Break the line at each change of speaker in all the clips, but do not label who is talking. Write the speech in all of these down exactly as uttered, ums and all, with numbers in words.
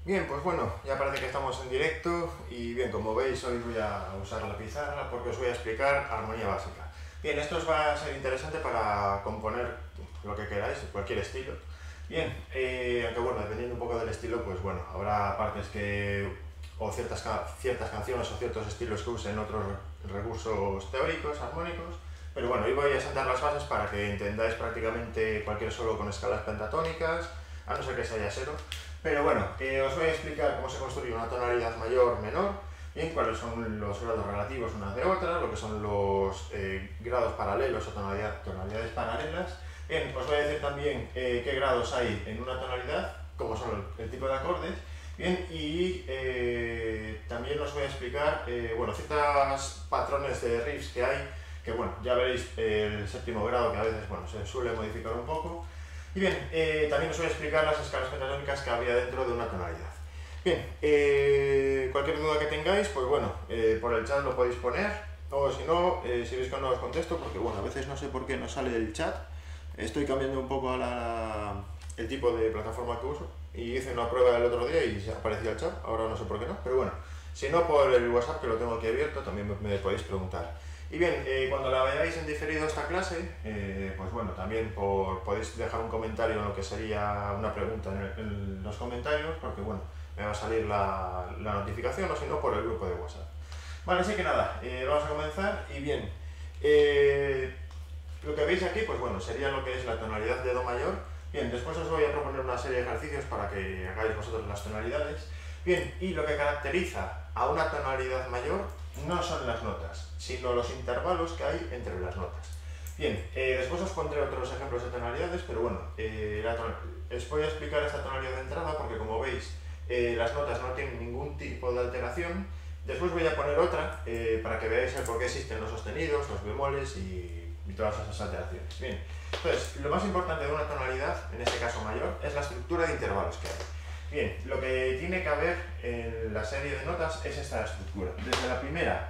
Bien, pues bueno, ya parece que estamos en directo y bien, como veis hoy voy a usar la pizarra porque os voy a explicar armonía básica. Bien, esto os va a ser interesante para componer lo que queráis, cualquier estilo. Bien, eh, aunque bueno, dependiendo un poco del estilo, pues bueno, habrá partes que, o ciertas, ciertas canciones o ciertos estilos que usen otros recursos teóricos, armónicos, pero bueno, hoy voy a sentar las bases para que entendáis prácticamente cualquier solo con escalas pentatónicas, a no ser que sea cero. Pero bueno, eh, os voy a explicar cómo se construye una tonalidad mayor, menor, bien, cuáles son los grados relativos unas de otras, lo que son los eh, grados paralelos o tonalidad, tonalidades paralelas. Bien, os voy a decir también eh, qué grados hay en una tonalidad, cómo son el, el tipo de acordes. Bien, y eh, también os voy a explicar eh, bueno, ciertos patrones de riffs que hay, que bueno, ya veréis eh, el séptimo grado que a veces bueno, se suele modificar un poco. Y bien, eh, también os voy a explicar las escalas pentatónicas que habría dentro de una tonalidad. Bien, eh, cualquier duda que tengáis, pues bueno, eh, por el chat lo podéis poner, o si no, eh, si veis que no os contesto, porque bueno, a veces no sé por qué no sale el chat, estoy cambiando un poco a la, el tipo de plataforma que uso, y hice una prueba el otro día y se aparecía el chat, ahora no sé por qué no, pero bueno, si no por el WhatsApp que lo tengo aquí abierto, también me, me podéis preguntar. Y bien, eh, cuando la veáis en diferido esta clase, eh, pues bueno, también por, podéis dejar un comentario en lo que sería una pregunta en, el, en los comentarios, porque bueno, me va a salir la, la notificación, o si no, por el grupo de WhatsApp. Vale, así que nada, eh, vamos a comenzar, y bien, eh, lo que veis aquí, pues bueno, sería lo que es la tonalidad de Do mayor. Bien, después os voy a proponer una serie de ejercicios para que hagáis vosotros las tonalidades. Bien, y lo que caracteriza a una tonalidad mayor no son las notas, sino los intervalos que hay entre las notas. Bien, eh, después os pondré otros ejemplos de tonalidades, pero bueno, eh, la os voy a explicar esta tonalidad de entrada porque como veis, eh, las notas no tienen ningún tipo de alteración. Después voy a poner otra eh, para que veáis el por qué existen los sostenidos, los bemoles y, y todas esas alteraciones. Bien, entonces, lo más importante de una tonalidad, en este caso mayor, es la estructura de intervalos que hay. Bien, lo que tiene que haber en la serie de notas es esta estructura. Desde la primera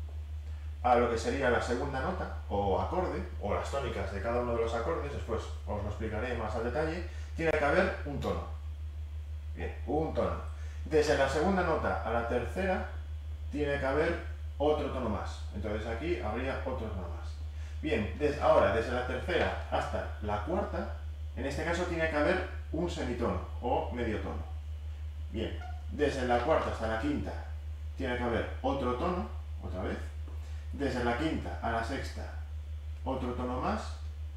a lo que sería la segunda nota, o acorde, o las tónicas de cada uno de los acordes, después os lo explicaré más al detalle, tiene que haber un tono. Bien, un tono. Desde la segunda nota a la tercera, tiene que haber otro tono más. Entonces aquí habría otro tono más. Bien, des, ahora desde la tercera hasta la cuarta, en este caso tiene que haber un semitono o medio tono. Bien, desde la cuarta hasta la quinta tiene que haber otro tono, otra vez. Desde la quinta a la sexta, otro tono más.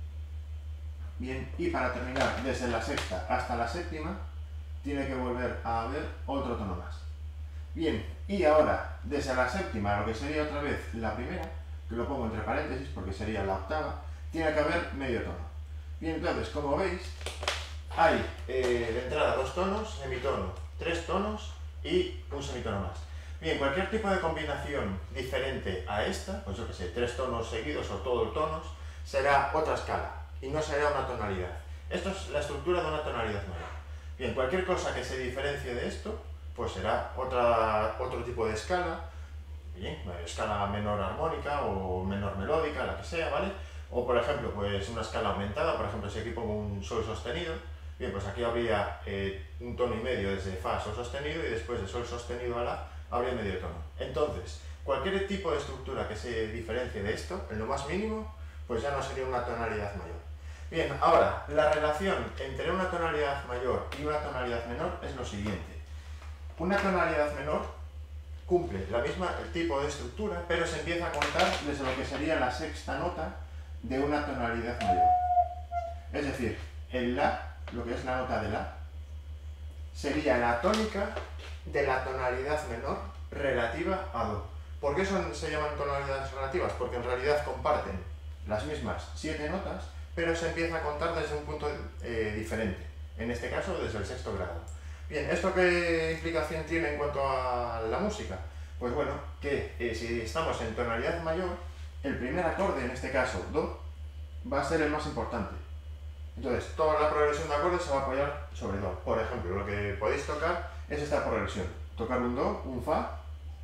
Bien, y para terminar, desde la sexta hasta la séptima, tiene que volver a haber otro tono más. Bien, y ahora, desde la séptima a lo que sería otra vez la primera, que lo pongo entre paréntesis porque sería la octava, tiene que haber medio tono. Bien, entonces, como veis, hay eh, de entrada dos tonos, semitono, tres tonos y un semitono más. Bien, cualquier tipo de combinación diferente a esta, pues yo que sé, tres tonos seguidos o todos tonos, será otra escala y no será una tonalidad. Esto es la estructura de una tonalidad mayor. Bien, cualquier cosa que se diferencie de esto, pues será otra, otro tipo de escala, bien, escala menor armónica o menor melódica, la que sea, ¿vale? O por ejemplo, pues una escala aumentada, por ejemplo, si aquí pongo un sol sostenido, bien, pues aquí habría eh, un tono y medio desde fa a sol sostenido y después de sol sostenido a la habría medio tono. Entonces, cualquier tipo de estructura que se diferencie de esto, en lo más mínimo, pues ya no sería una tonalidad mayor. Bien, ahora, la relación entre una tonalidad mayor y una tonalidad menor es lo siguiente. Una tonalidad menor cumple la misma el tipo de estructura, pero se empieza a contar desde lo que sería la sexta nota de una tonalidad mayor. Es decir, el La, lo que es la nota de La, sería la tónica de la tonalidad menor relativa a Do. ¿Por qué son, se llaman tonalidades relativas? Porque en realidad comparten las mismas siete notas, pero se empieza a contar desde un punto eh, diferente, en este caso desde el sexto grado. Bien, ¿esto qué implicación tiene en cuanto a la música? Pues bueno, que eh, si estamos en tonalidad mayor, el primer acorde, en este caso Do, va a ser el más importante. Entonces, toda la progresión de acordes se va a apoyar sobre Do. Por ejemplo, lo que podéis tocar es esta progresión. Tocar un Do, un Fa,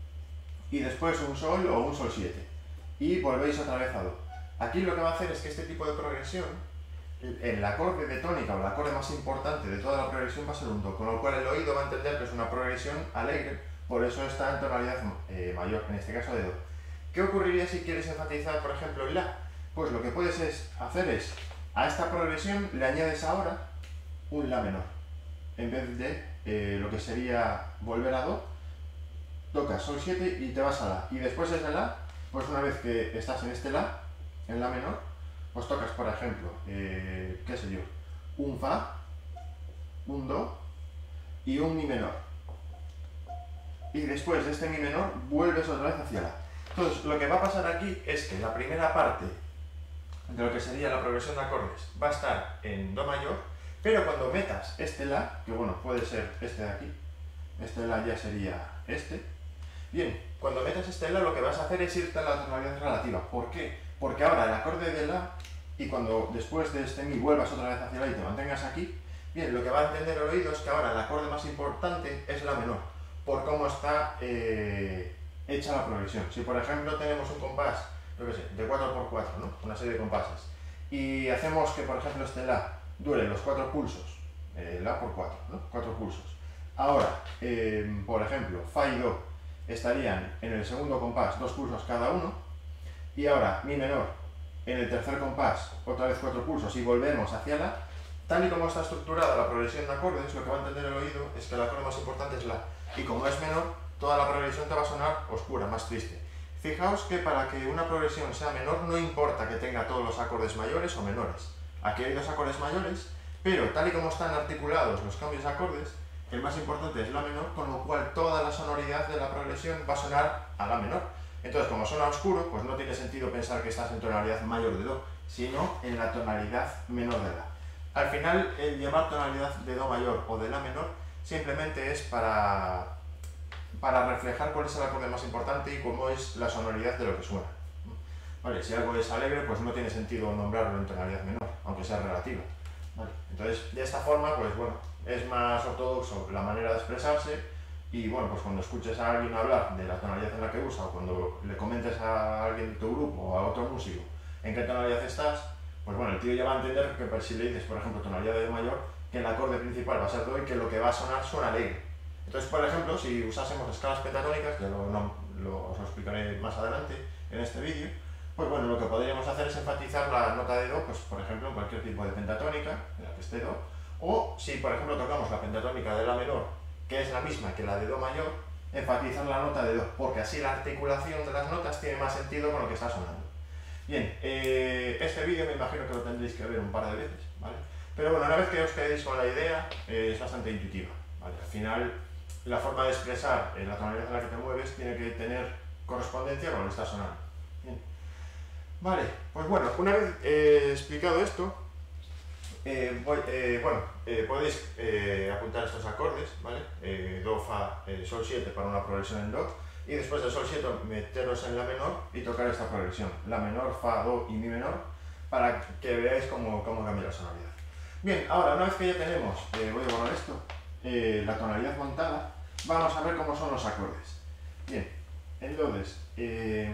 y después un Sol o un Sol siete. Y volvéis otra vez a Do. Aquí lo que va a hacer es que este tipo de progresión el acorde de tónica o el acorde más importante de toda la progresión va a ser un do, con lo cual el oído va a entender que es una progresión alegre, por eso está en tonalidad eh, mayor, en este caso de do. ¿Qué ocurriría si quieres enfatizar, por ejemplo, el la? Pues lo que puedes es, hacer es, a esta progresión le añades ahora un la menor, en vez de eh, lo que sería volver a do, tocas sol siete y te vas a la, y después de la, pues una vez que estás en este la, en la menor, pues tocas, por ejemplo, eh, qué sé yo, un fa, un do y un mi menor. Y después de este mi menor, vuelves otra vez hacia la. Entonces, lo que va a pasar aquí es que la primera parte de lo que sería la progresión de acordes va a estar en do mayor, pero cuando metas este la, que bueno, puede ser este de aquí, este la ya sería este. Bien, cuando metas este la lo que vas a hacer es irte a la tonalidad relativa. ¿Por qué? Porque ahora el acorde de la, y cuando después de este mi vuelvas otra vez hacia la y te mantengas aquí, bien, lo que va a entender el oído es que ahora el acorde más importante es la menor, por cómo está eh, hecha la progresión. Si por ejemplo tenemos un compás, yo qué sé, de cuatro por cuatro, ¿no? Una serie de compases, y hacemos que por ejemplo este la dure los cuatro pulsos, eh, la por cuatro, ¿no? Cuatro pulsos. Ahora, eh, por ejemplo, fa y do estarían en el segundo compás dos pulsos cada uno, y ahora mi menor en el tercer compás otra vez cuatro pulsos y volvemos hacia la. Tal y como está estructurada la progresión de acordes, lo que va a entender el oído es que el acorde más importante es la, y como es menor, toda la progresión te va a sonar oscura, más triste. Fijaos que para que una progresión sea menor no importa que tenga todos los acordes mayores o menores. Aquí hay dos acordes mayores, pero tal y como están articulados los cambios de acordes, el más importante es la menor, con lo cual toda la sonoridad de la progresión va a sonar a la menor. Entonces, como suena oscuro, pues no tiene sentido pensar que estás en tonalidad mayor de do, sino en la tonalidad menor de la. Al final, el llamar tonalidad de do mayor o de la menor simplemente es para, para reflejar cuál es el acorde más importante y cómo es la sonoridad de lo que suena. Vale, si algo es alegre, pues no tiene sentido nombrarlo en tonalidad menor, aunque sea relativa. Vale, entonces, de esta forma, pues bueno, es más ortodoxo la manera de expresarse, y bueno, pues cuando escuches a alguien hablar de la tonalidad en la que usa, o cuando le comentes a alguien de tu grupo o a otro músico en qué tonalidad estás, pues bueno, el tío ya va a entender que pues, si le dices, por ejemplo, tonalidad de do mayor, que el acorde principal va a ser do y que lo que va a sonar suena alegre. Entonces, por ejemplo, si usásemos escalas pentatónicas, que lo, no, lo, os lo explicaré más adelante en este vídeo, pues bueno, lo que podríamos hacer es enfatizar la nota de do, pues por ejemplo, en cualquier tipo de pentatónica, en la que esté do, o si por ejemplo tocamos la pentatónica de la menor, que es la misma que la de do mayor, enfatizar la nota de do, porque así la articulación de las notas tiene más sentido con lo que está sonando. Bien, eh, este vídeo me imagino que lo tendréis que ver un par de veces, ¿vale? Pero bueno, una vez que os quedéis con la idea, eh, es bastante intuitiva, ¿vale? Al final, la forma de expresar eh, la tonalidad en la que te mueves tiene que tener correspondencia con lo que está sonando. Bien. Vale, pues bueno, una vez eh, explicado esto, eh, voy, eh, bueno, eh, podéis eh, apuntar estos acordes, ¿vale? Eh, do, fa, eh, sol siete para una progresión en do, y después de sol siete meteros en la menor y tocar esta progresión, la menor, fa, do y mi menor, para que veáis cómo, cómo cambia la sonoridad. Bien, ahora una vez que ya tenemos, eh, voy a borrar esto, eh, la tonalidad montada, vamos a ver cómo son los acordes. Bien, entonces, eh,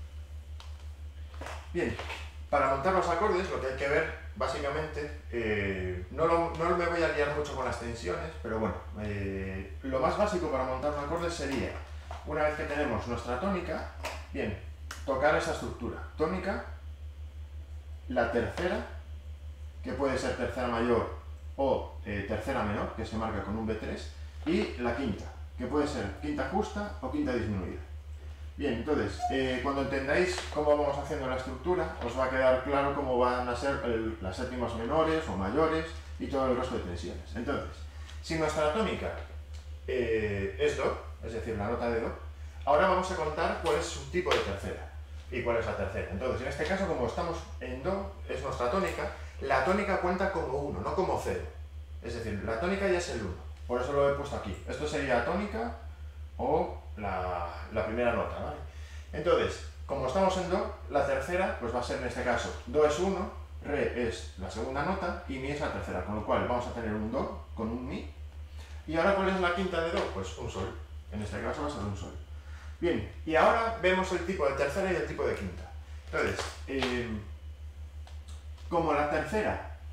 bien, para montar los acordes lo que hay que ver, básicamente, eh, no, lo, no me voy a liar mucho con las tensiones, pero bueno, eh, lo más básico para montar un acorde sería, una vez que tenemos nuestra tónica, bien, tocar esa estructura, tónica, la tercera, que puede ser tercera mayor o eh, tercera menor, que se marca con un be tres, y la quinta, que puede ser quinta justa o quinta disminuida. Bien, entonces, eh, cuando entendáis cómo vamos haciendo la estructura, os va a quedar claro cómo van a ser el, las séptimas menores o mayores y todo el resto de tensiones. Entonces, si nuestra tónica eh, es do, es decir, la nota de do, ahora vamos a contar cuál es su tipo de tercera y cuál es la tercera. Entonces, en este caso, como estamos en do, es nuestra tónica, la tónica cuenta como uno, no como cero. Es decir, la tónica ya es el uno, por eso lo he puesto aquí. Esto sería tónica o la, la primera nota, ¿vale? Entonces, como estamos en do, la tercera pues va a ser en este caso, do es uno, re es la segunda nota y mi es la tercera, con lo cual vamos a tener un do con un mi. Y ahora, ¿cuál es la quinta de do? Pues un sol, en este caso va a ser un sol. Bien, y ahora vemos el tipo de tercera y el tipo de quinta. Entonces, eh, como la tercera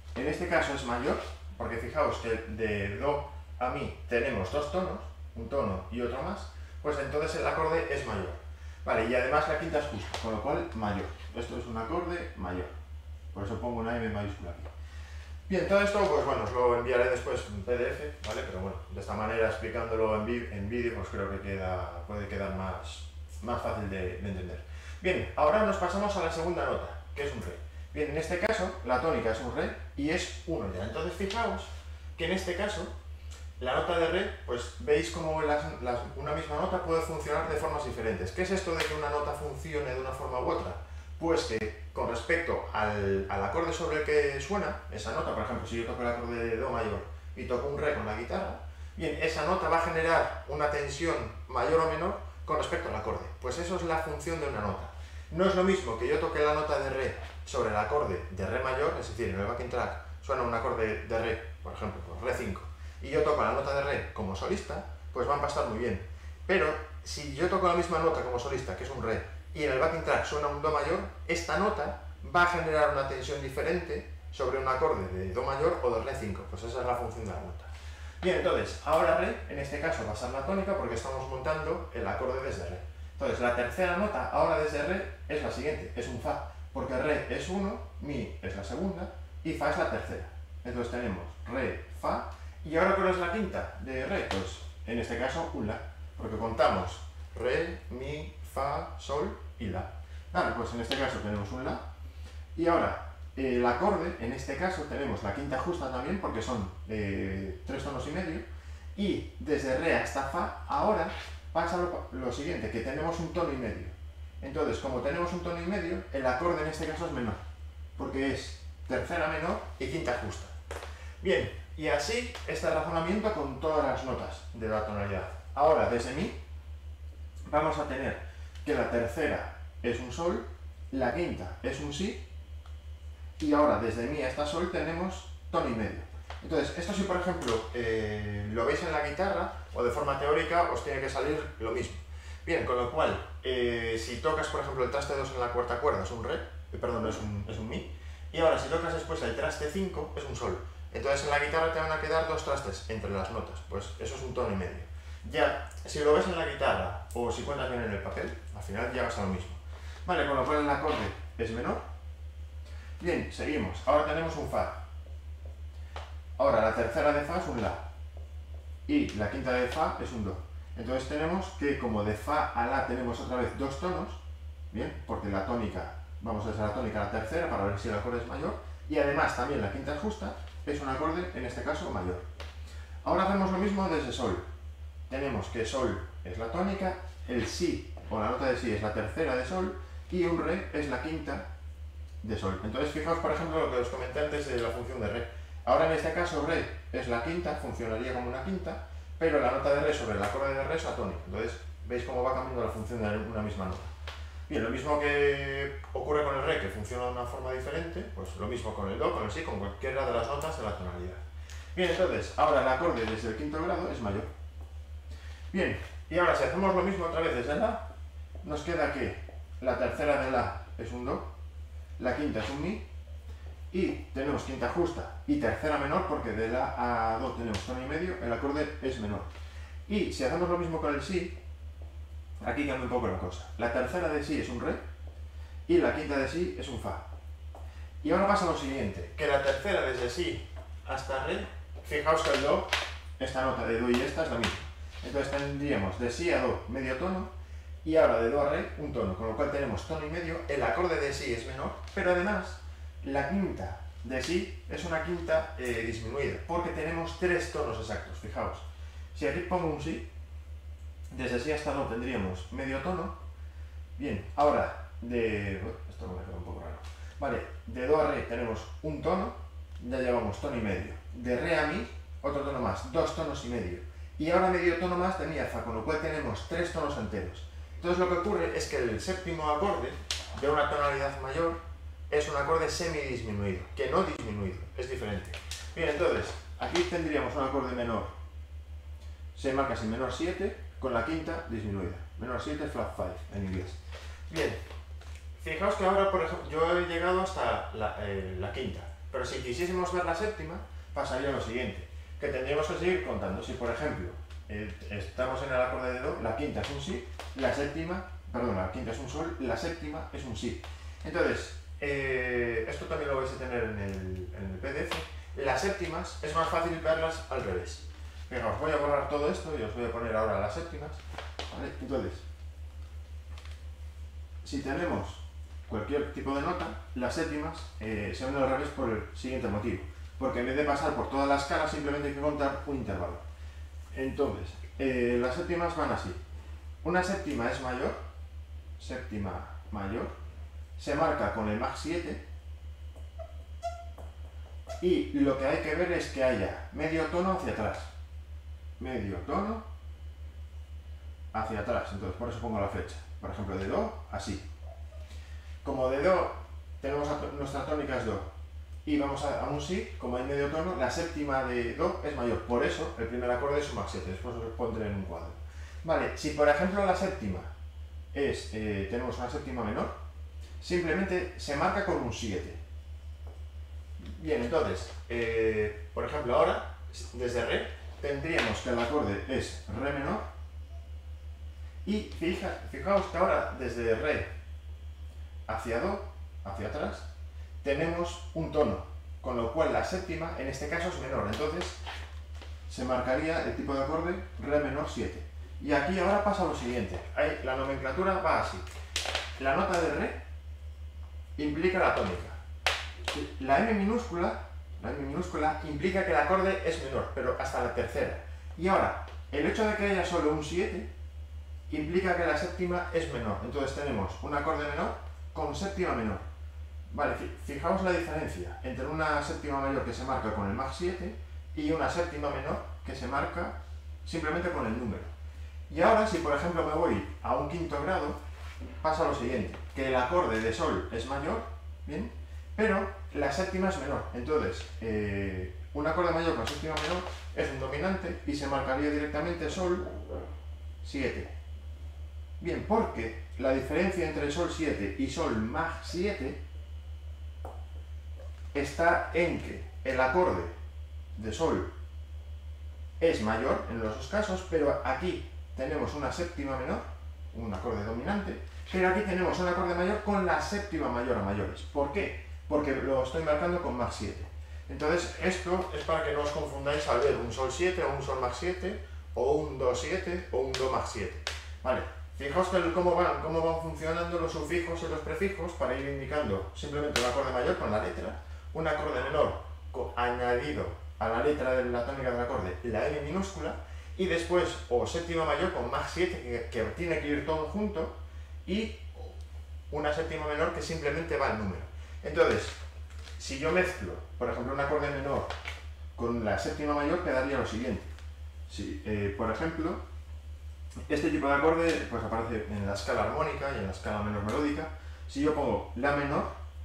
en este caso es mayor, porque fijaos que de do a mi tenemos dos tonos, un tono y otro más, pues entonces el acorde es mayor. Vale, y además la quinta es justa, con lo cual mayor. Esto es un acorde mayor. Por eso pongo una M mayúscula aquí. Bien, todo esto, pues bueno, os lo enviaré después en P D F, ¿vale? Pero bueno, de esta manera explicándolo en, en vídeo, pues creo que queda, puede quedar más, más fácil de, de entender. Bien, ahora nos pasamos a la segunda nota, que es un re. Bien, en este caso, la tónica es un re y es uno ya. Entonces, fijaos que en este caso, la nota de re, pues veis como las, las, una misma nota puede funcionar de formas diferentes. ¿Qué es esto de que una nota funcione de una forma u otra? Pues que con respecto al, al acorde sobre el que suena, esa nota, por ejemplo, si yo toco el acorde de do mayor y toco un re con la guitarra, bien, esa nota va a generar una tensión mayor o menor con respecto al acorde. Pues eso es la función de una nota. No es lo mismo que yo toque la nota de re sobre el acorde de re mayor, es decir, en el backing track suena un acorde de re, por ejemplo, pues re cinco, y yo toco la nota de re como solista, pues van a estar muy bien. Pero si yo toco la misma nota como solista, que es un re, y en el backing track suena un do mayor, esta nota va a generar una tensión diferente sobre un acorde de do mayor o de re cinco, pues esa es la función de la nota. Bien, entonces, ahora re, en este caso va a ser la tónica porque estamos montando el acorde desde re. Entonces, la tercera nota, ahora desde re, es la siguiente, es un fa, porque re es uno, mi es la segunda y fa es la tercera. Entonces tenemos re, fa, y ahora ¿cuál es la quinta de re? Pues en este caso un la, porque contamos re, mi, fa, sol y la. Vale, pues en este caso tenemos un la, y ahora el acorde, en este caso tenemos la quinta justa también, porque son eh, tres tonos y medio, y desde re hasta fa, ahora pasa lo, lo siguiente, que tenemos un tono y medio. Entonces, como tenemos un tono y medio, el acorde en este caso es menor, porque es tercera menor y quinta justa. Bien, y así este razonamiento con todas las notas de la tonalidad. Ahora, desde mi, vamos a tener que la tercera es un sol, la quinta es un si, y ahora desde mi hasta sol tenemos tono y medio. Entonces, esto si por ejemplo eh, lo veis en la guitarra o de forma teórica os tiene que salir lo mismo. Bien, con lo cual, eh, si tocas por ejemplo el traste dos en la cuarta cuerda es un re, eh, perdón, es un, es un mi, y ahora si tocas después el traste cinco es un sol. Entonces en la guitarra te van a quedar dos trastes entre las notas, pues eso es un tono y medio. Ya, si lo ves en la guitarra o si cuentas bien en el papel, al final llegas a lo mismo. Vale, con lo cual el acorde es menor. Bien, seguimos. Ahora tenemos un fa. Ahora la tercera de fa es un la. Y la quinta de fa es un do. Entonces tenemos que como de fa a la tenemos otra vez dos tonos, bien, porque la tónica, vamos a hacer la tónica a la tercera para ver si el acorde es mayor, y además también la quinta justa es un acorde, en este caso, mayor. Ahora hacemos lo mismo desde sol. Tenemos que sol es la tónica, el si o la nota de si es la tercera de sol y un re es la quinta de sol. Entonces fijaos por ejemplo lo que os comenté antes de la función de re. Ahora en este caso re es la quinta, funcionaría como una quinta, pero la nota de re sobre el acorde de re es la tónica. Entonces veis cómo va cambiando la función de una misma nota. Bien, lo mismo que ocurre con el re, que funciona de una forma diferente, pues lo mismo con el do, con el si, con cualquiera de las notas de la tonalidad. Bien, entonces, ahora el acorde desde el quinto grado es mayor. Bien, y ahora si hacemos lo mismo otra vez desde la, nos queda que la tercera de la es un do, la quinta es un mi, y tenemos quinta justa y tercera menor, porque de la a do tenemos tono y medio, el acorde es menor. Y si hacemos lo mismo con el si, aquí cambia un poco la cosa. La tercera de si es un re y la quinta de si es un fa. Y ahora pasa lo siguiente, que la tercera desde si hasta re, fijaos que el do, esta nota de do y esta es la misma. Entonces tendríamos de si a do medio tono y ahora de do a re un tono, con lo cual tenemos tono y medio, el acorde de si es menor, pero además la quinta de si es una quinta eh, disminuida, porque tenemos tres tonos exactos, fijaos. Si aquí pongo un si, desde si hasta do tendríamos medio tono. Bien, ahora de... esto me queda un poco raro. Vale, de do a re tenemos un tono, ya llevamos tono y medio. De re a mi, otro tono más, dos tonos y medio. Y ahora medio tono más de mi a fa, con lo cual tenemos tres tonos enteros. Entonces lo que ocurre es que el séptimo acorde de una tonalidad mayor es un acorde semidisminuido, que no disminuido, es diferente. Bien, entonces, aquí tendríamos un acorde menor, se marca sin menor siete, con la quinta disminuida. Menor siete, flat cinco en inglés. Bien, fijaos que ahora, por ejemplo, yo he llegado hasta la, eh, la quinta. Pero si quisiésemos ver la séptima, pasaría lo siguiente, que tendríamos que seguir contando. Si, por ejemplo, eh, estamos en el acorde de do, la quinta es un si, la séptima, perdón, la quinta es un sol, la séptima es un si. Entonces, eh, esto también lo vais a tener en el, en el P D F. Las séptimas es más fácil verlas al revés. Venga, os voy a borrar todo esto y os voy a poner ahora las séptimas, ¿vale? Entonces, si tenemos cualquier tipo de nota, las séptimas eh, se van al revés por el siguiente motivo. Porque en vez de pasar por todas las caras, simplemente hay que contar un intervalo. Entonces, eh, las séptimas van así. Una séptima es mayor, séptima mayor, se marca con el mag siete, y lo que hay que ver es que haya medio tono hacia atrás. Medio tono hacia atrás, entonces por eso pongo la flecha. Por ejemplo, de do, así. Como de do tenemos nuestra tónica es do y vamos a, a un si, como hay medio tono, la séptima de do es mayor. Por eso el primer acorde es un mag siete, después os lo pondré en un cuadro. Vale, si por ejemplo la séptima es, eh, tenemos una séptima menor, simplemente se marca con un siete. Bien, entonces, eh, por ejemplo ahora, desde re, tendríamos que el acorde es re menor, y fija, fijaos que ahora desde re hacia do, hacia atrás, tenemos un tono, con lo cual la séptima en este caso es menor, entonces se marcaría el tipo de acorde re menor siete. Y aquí ahora pasa lo siguiente, ahí, la nomenclatura va así. La nota de re implica la tónica. La M minúscula, la M minúscula implica que el acorde es menor, pero hasta la tercera. Y ahora, el hecho de que haya solo un siete implica que la séptima es menor. Entonces tenemos un acorde menor con séptima menor. Vale, fijaos la diferencia entre una séptima mayor que se marca con el mag siete y una séptima menor que se marca simplemente con el número. Y ahora, si por ejemplo me voy a un quinto grado, pasa lo siguiente, que el acorde de sol es mayor, ¿bien? Pero la séptima es menor. Entonces, eh, un acorde mayor con séptima menor es un dominante y se marcaría directamente sol siete. Bien, porque la diferencia entre sol siete y sol mag siete está en que el acorde de sol es mayor en los dos casos, pero aquí tenemos una séptima menor, un acorde dominante, pero aquí tenemos un acorde mayor con la séptima mayor a mayores. ¿Por qué? Porque lo estoy marcando con mag siete. Entonces, esto es para que no os confundáis al ver un sol siete o un sol mag siete, o un do siete o un do mag siete. Vale, fijaos que cómo van, cómo van funcionando los sufijos y los prefijos para ir indicando simplemente un acorde mayor con la letra, un acorde menor con, añadido a la letra de la tónica del acorde, la M minúscula, y después, o séptima mayor con mag siete, que, que tiene que ir todo junto, y una séptima menor que simplemente va al número. Entonces, si yo mezclo, por ejemplo, un acorde menor con la séptima mayor, quedaría lo siguiente. Si, eh, por ejemplo, este tipo de acorde pues aparece en la escala armónica y en la escala menor melódica. Si yo pongo la menor,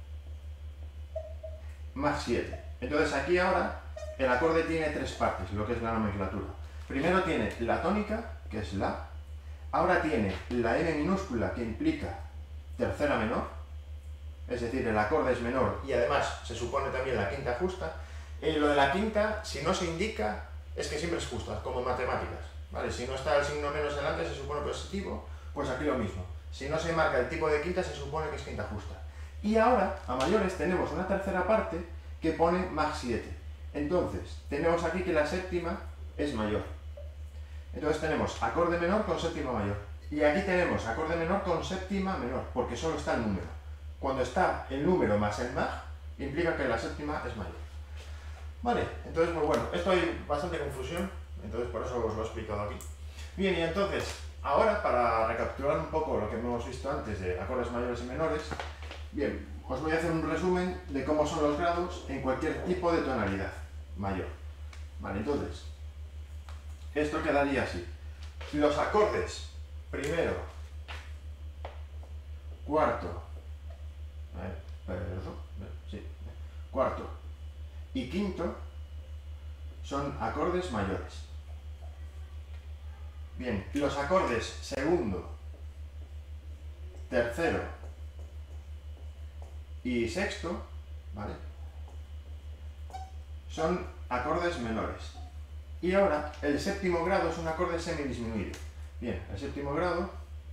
mag siete. Entonces aquí ahora el acorde tiene tres partes, lo que es la nomenclatura. Primero tiene la tónica, que es la. Ahora tiene la M minúscula, que implica tercera menor. Es decir, el acorde es menor y además se supone también la quinta justa. Y lo de la quinta, si no se indica, es que siempre es justa, como en matemáticas, ¿vale? Si no está el signo menos delante, se supone positivo, pues aquí lo mismo. Si no se marca el tipo de quinta, se supone que es quinta justa. Y ahora, a mayores, tenemos una tercera parte que pone mag siete. Entonces, tenemos aquí que la séptima es mayor. Entonces tenemos acorde menor con séptima mayor. Y aquí tenemos acorde menor con séptima menor, porque solo está el número. Cuando está el número más el mag, implica que la séptima es mayor. Vale, entonces, pues bueno, esto hay bastante confusión, entonces por eso os lo he explicado aquí. Bien, y entonces, ahora para recapitular un poco lo que hemos visto antes de acordes mayores y menores, bien, os voy a hacer un resumen de cómo son los grados en cualquier tipo de tonalidad mayor. Vale, entonces, esto quedaría así. Los acordes, primero, cuarto, Perdón, sí. cuarto y quinto son acordes mayores. Bien, los acordes segundo, tercero y sexto, ¿vale? son acordes menores. Y ahora, el séptimo grado es un acorde semidisminuido. Bien, el séptimo grado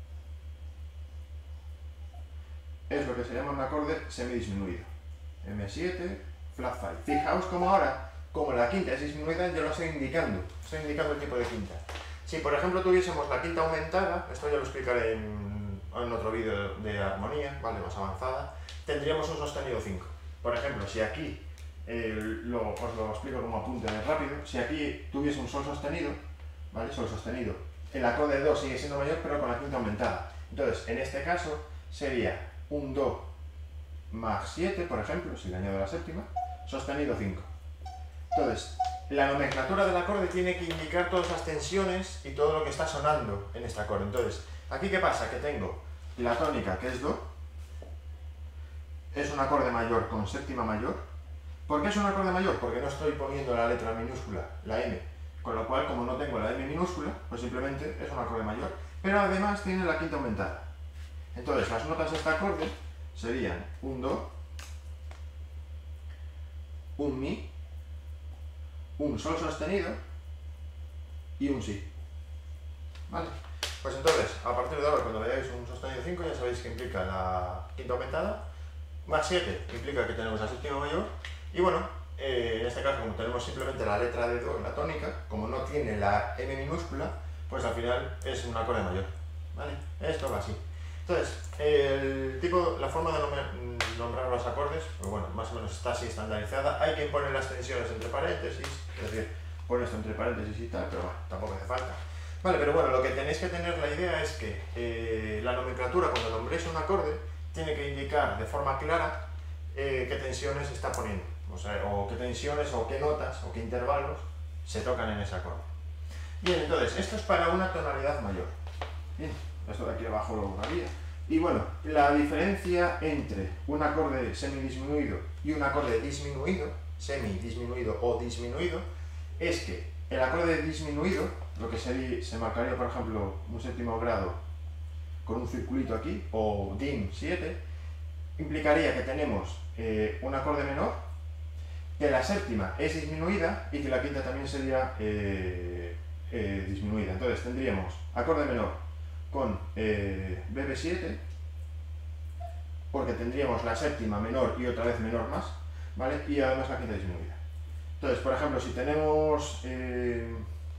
es lo que se llama un acorde semidisminuido. eme siete, flat cinco. Fijaos como ahora, como la quinta es disminuida, yo lo estoy indicando. Estoy indicando el tipo de quinta. Si por ejemplo tuviésemos la quinta aumentada, esto ya lo explicaré en, en otro vídeo de armonía, ¿vale? Más avanzada, tendríamos un sostenido cinco. Por ejemplo, si aquí, eh, lo, os lo explico como apunte rápido, si aquí tuviese un sol sostenido, ¿vale? Sol sostenido, el acorde de do sigue siendo mayor pero con la quinta aumentada. Entonces, en este caso, sería un do más siete, por ejemplo, si le añado la séptima, sostenido cinco. Entonces, la nomenclatura del acorde tiene que indicar todas las tensiones y todo lo que está sonando en este acorde. Entonces, ¿aquí qué pasa? Que tengo la tónica, que es do, es un acorde mayor con séptima mayor. ¿Por qué es un acorde mayor? Porque no estoy poniendo la letra minúscula, la M, con lo cual, como no tengo la M minúscula, pues simplemente es un acorde mayor. Pero además tiene la quinta aumentada. Entonces, las notas de este acorde serían un do, un mi, un sol sostenido y un si. ¿Vale? Pues entonces, a partir de ahora, cuando veáis un sostenido cinco, ya sabéis que implica la quinta aumentada, más siete implica que tenemos la séptima mayor, y bueno, eh, en este caso, como tenemos simplemente la letra de do en la tónica, como no tiene la M minúscula, pues al final es un acorde mayor. ¿Vale? Esto va así. Entonces, el tipo, la forma de nombrar los acordes, pues bueno, más o menos está así estandarizada. Hay que poner las tensiones entre paréntesis, es decir, poner esto entre paréntesis y tal, pero bueno, tampoco hace falta. Vale, pero bueno, lo que tenéis que tener la idea es que eh, la nomenclatura, cuando nombréis un acorde, tiene que indicar de forma clara eh, qué tensiones se está poniendo, o sea, o qué tensiones, o qué notas, o qué intervalos se tocan en ese acorde. Bien, entonces, esto es para una tonalidad mayor. Bien, esto de aquí abajo lo borraría. Y bueno, la diferencia entre un acorde semidisminuido y un acorde disminuido, semidisminuido o disminuido, es que el acorde disminuido, lo que se, se marcaría, por ejemplo, un séptimo grado con un circulito aquí, o dim siete, implicaría que tenemos eh, un acorde menor, que la séptima es disminuida y que la quinta también sería eh, eh, disminuida. Entonces tendríamos acorde menor con eh, be be siete, porque tendríamos la séptima menor y otra vez menor más, ¿vale? Y además la quinta disminuida. Entonces, por ejemplo, si tenemos eh,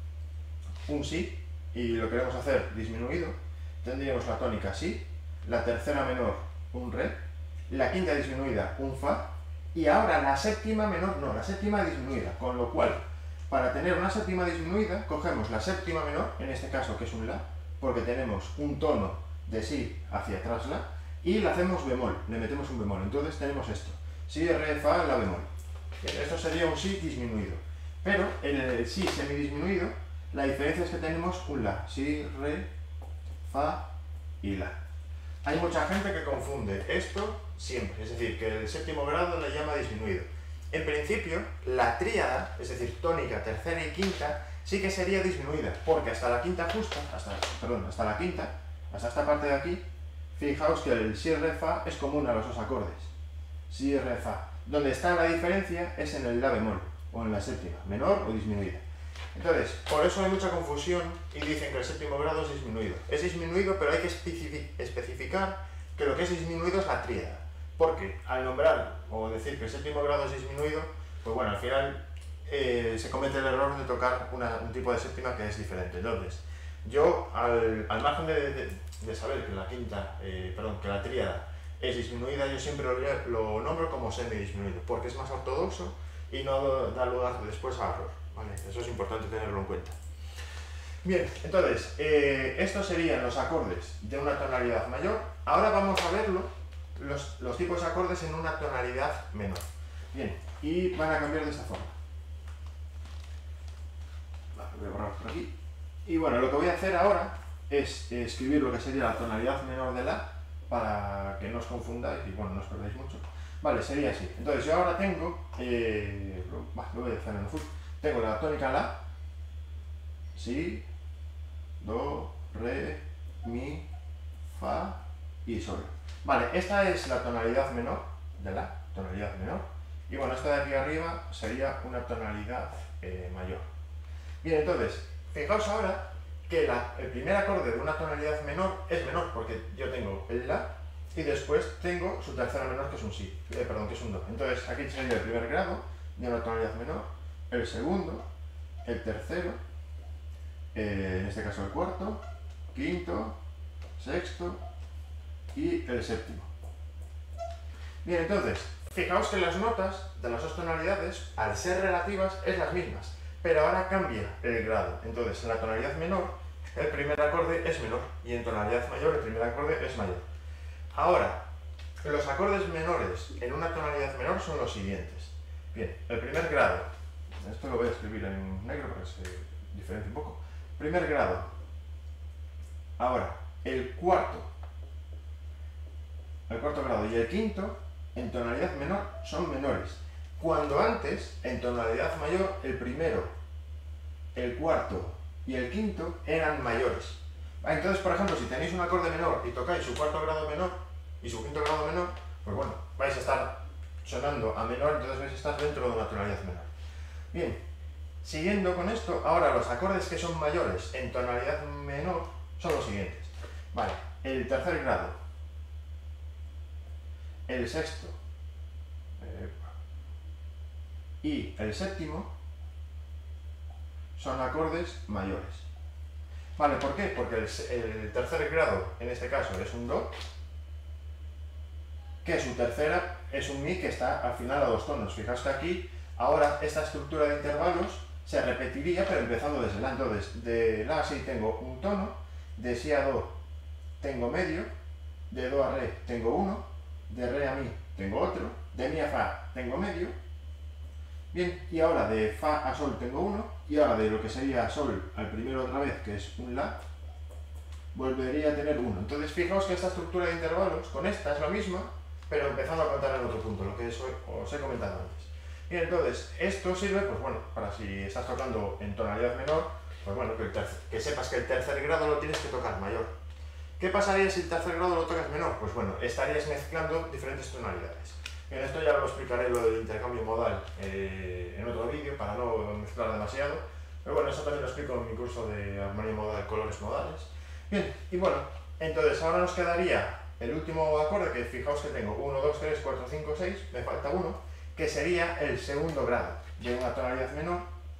un si y lo queremos hacer disminuido, tendríamos la tónica si, la tercera menor un re, la quinta disminuida un fa, y ahora la séptima menor no, la séptima disminuida, con lo cual, para tener una séptima disminuida, cogemos la séptima menor, en este caso que es un la, porque tenemos un tono de si hacia atrás la, y le hacemos bemol, le metemos un bemol. Entonces tenemos esto, si, re, fa, la bemol. Bien, esto sería un si disminuido. Pero en el si semidisminuido, la diferencia es que tenemos un la, si, re, fa y la. Hay mucha gente que confunde esto siempre, es decir, que el séptimo grado le llama disminuido. En principio, la tríada, es decir, tónica, tercera y quinta, sí que sería disminuida, porque hasta la quinta justa, hasta, perdón, hasta la quinta, hasta esta parte de aquí, fijaos que el si, re, fa es común a los dos acordes. Si, re, fa. Donde está la diferencia es en el la bemol, o en la séptima, menor o disminuida. Entonces, por eso hay mucha confusión y dicen que el séptimo grado es disminuido. Es disminuido, pero hay que especificar que lo que es disminuido es la tríada. Porque al nombrar o decir que el séptimo grado es disminuido, pues bueno, al final eh, se comete el error de tocar una, un tipo de séptima que es diferente. Entonces, yo, al, al margen de, de, de saber que la quinta, eh, perdón, que la tríada es disminuida, yo siempre lo, lo nombro como semidisminuido, porque es más ortodoxo y no da lugar después a error. ¿Vale? Eso es importante tenerlo en cuenta. Bien, entonces, eh, estos serían los acordes de una tonalidad mayor. Ahora vamos a verlo, los, los tipos de acordes en una tonalidad menor. Bien, y van a cambiar de esta forma. Vale, voy a borrar por aquí. Y bueno, lo que voy a hacer ahora es escribir lo que sería la tonalidad menor de la, para que no os confundáis y bueno, no os perdáis mucho. Vale, sería así. Entonces yo ahora tengo, eh, lo, bah, lo voy a hacer en el full. Tengo la tónica la, si, do, re, mi, fa y sol. Vale, esta es la tonalidad menor de la, tonalidad menor. Y bueno, esta de aquí arriba sería una tonalidad eh, mayor. Bien, entonces, fijaos ahora que la, el primer acorde de una tonalidad menor es menor, porque yo tengo el La y después tengo su tercera menor, que es un Si, eh, perdón, que es un Do. Entonces, aquí sería el primer grado de una tonalidad menor, el segundo, el tercero, eh, en este caso el cuarto, quinto, sexto y el séptimo. Bien, entonces, fijaos que las notas de las dos tonalidades, al ser relativas, es las mismas, pero ahora cambia el grado. Entonces, en la tonalidad menor, el primer acorde es menor, y en tonalidad mayor, el primer acorde es mayor. Ahora, los acordes menores en una tonalidad menor son los siguientes. Bien, el primer grado, esto lo voy a escribir en negro para que se diferencie un poco. Primer grado. Ahora, el cuarto, el cuarto grado y el quinto, en tonalidad menor, son menores. Cuando antes, en tonalidad mayor, el primero, el cuarto y el quinto eran mayores. Entonces, por ejemplo, si tenéis un acorde menor y tocáis su cuarto grado menor y su quinto grado menor, pues bueno, vais a estar sonando a menor, entonces vais a estar dentro de una tonalidad menor. Bien, siguiendo con esto, ahora los acordes que son mayores en tonalidad menor son los siguientes. Vale, el tercer grado, el sexto eh, y el séptimo son acordes mayores. Vale, ¿por qué? Porque el, el tercer grado, en este caso, es un Do, que su tercera es un Mi que está al final a dos tonos. Fijaos que aquí, ahora, esta estructura de intervalos se repetiría, pero empezando desde La. Entonces, de La a Si tengo un tono, de Si a Do tengo medio, de Do a Re tengo uno, de Re a Mi tengo otro, de Mi a Fa tengo medio. Bien, y ahora de Fa a Sol tengo uno, y ahora de lo que sería Sol al primero otra vez, que es un La, volvería a tener uno. Entonces fijaos que esta estructura de intervalos con esta es la misma, pero empezando a contar en otro punto, lo que os he comentado antes. Bien, entonces, esto sirve, pues bueno, para si estás tocando en tonalidad menor, pues bueno, que, el tercer, que sepas que el tercer grado lo tienes que tocar mayor. ¿Qué pasaría si el tercer grado lo tocas menor? Pues bueno, estarías mezclando diferentes tonalidades. Bien, esto ya lo explicaré lo del intercambio modal eh, en otro vídeo para no mezclar demasiado, pero bueno, eso también lo explico en mi curso de armonía modal, colores modales. Bien, y bueno, entonces ahora nos quedaría el último acorde, que fijaos que tengo uno, dos, tres, cuatro, cinco, seis, me falta uno, que sería el segundo grado de una tonalidad menor,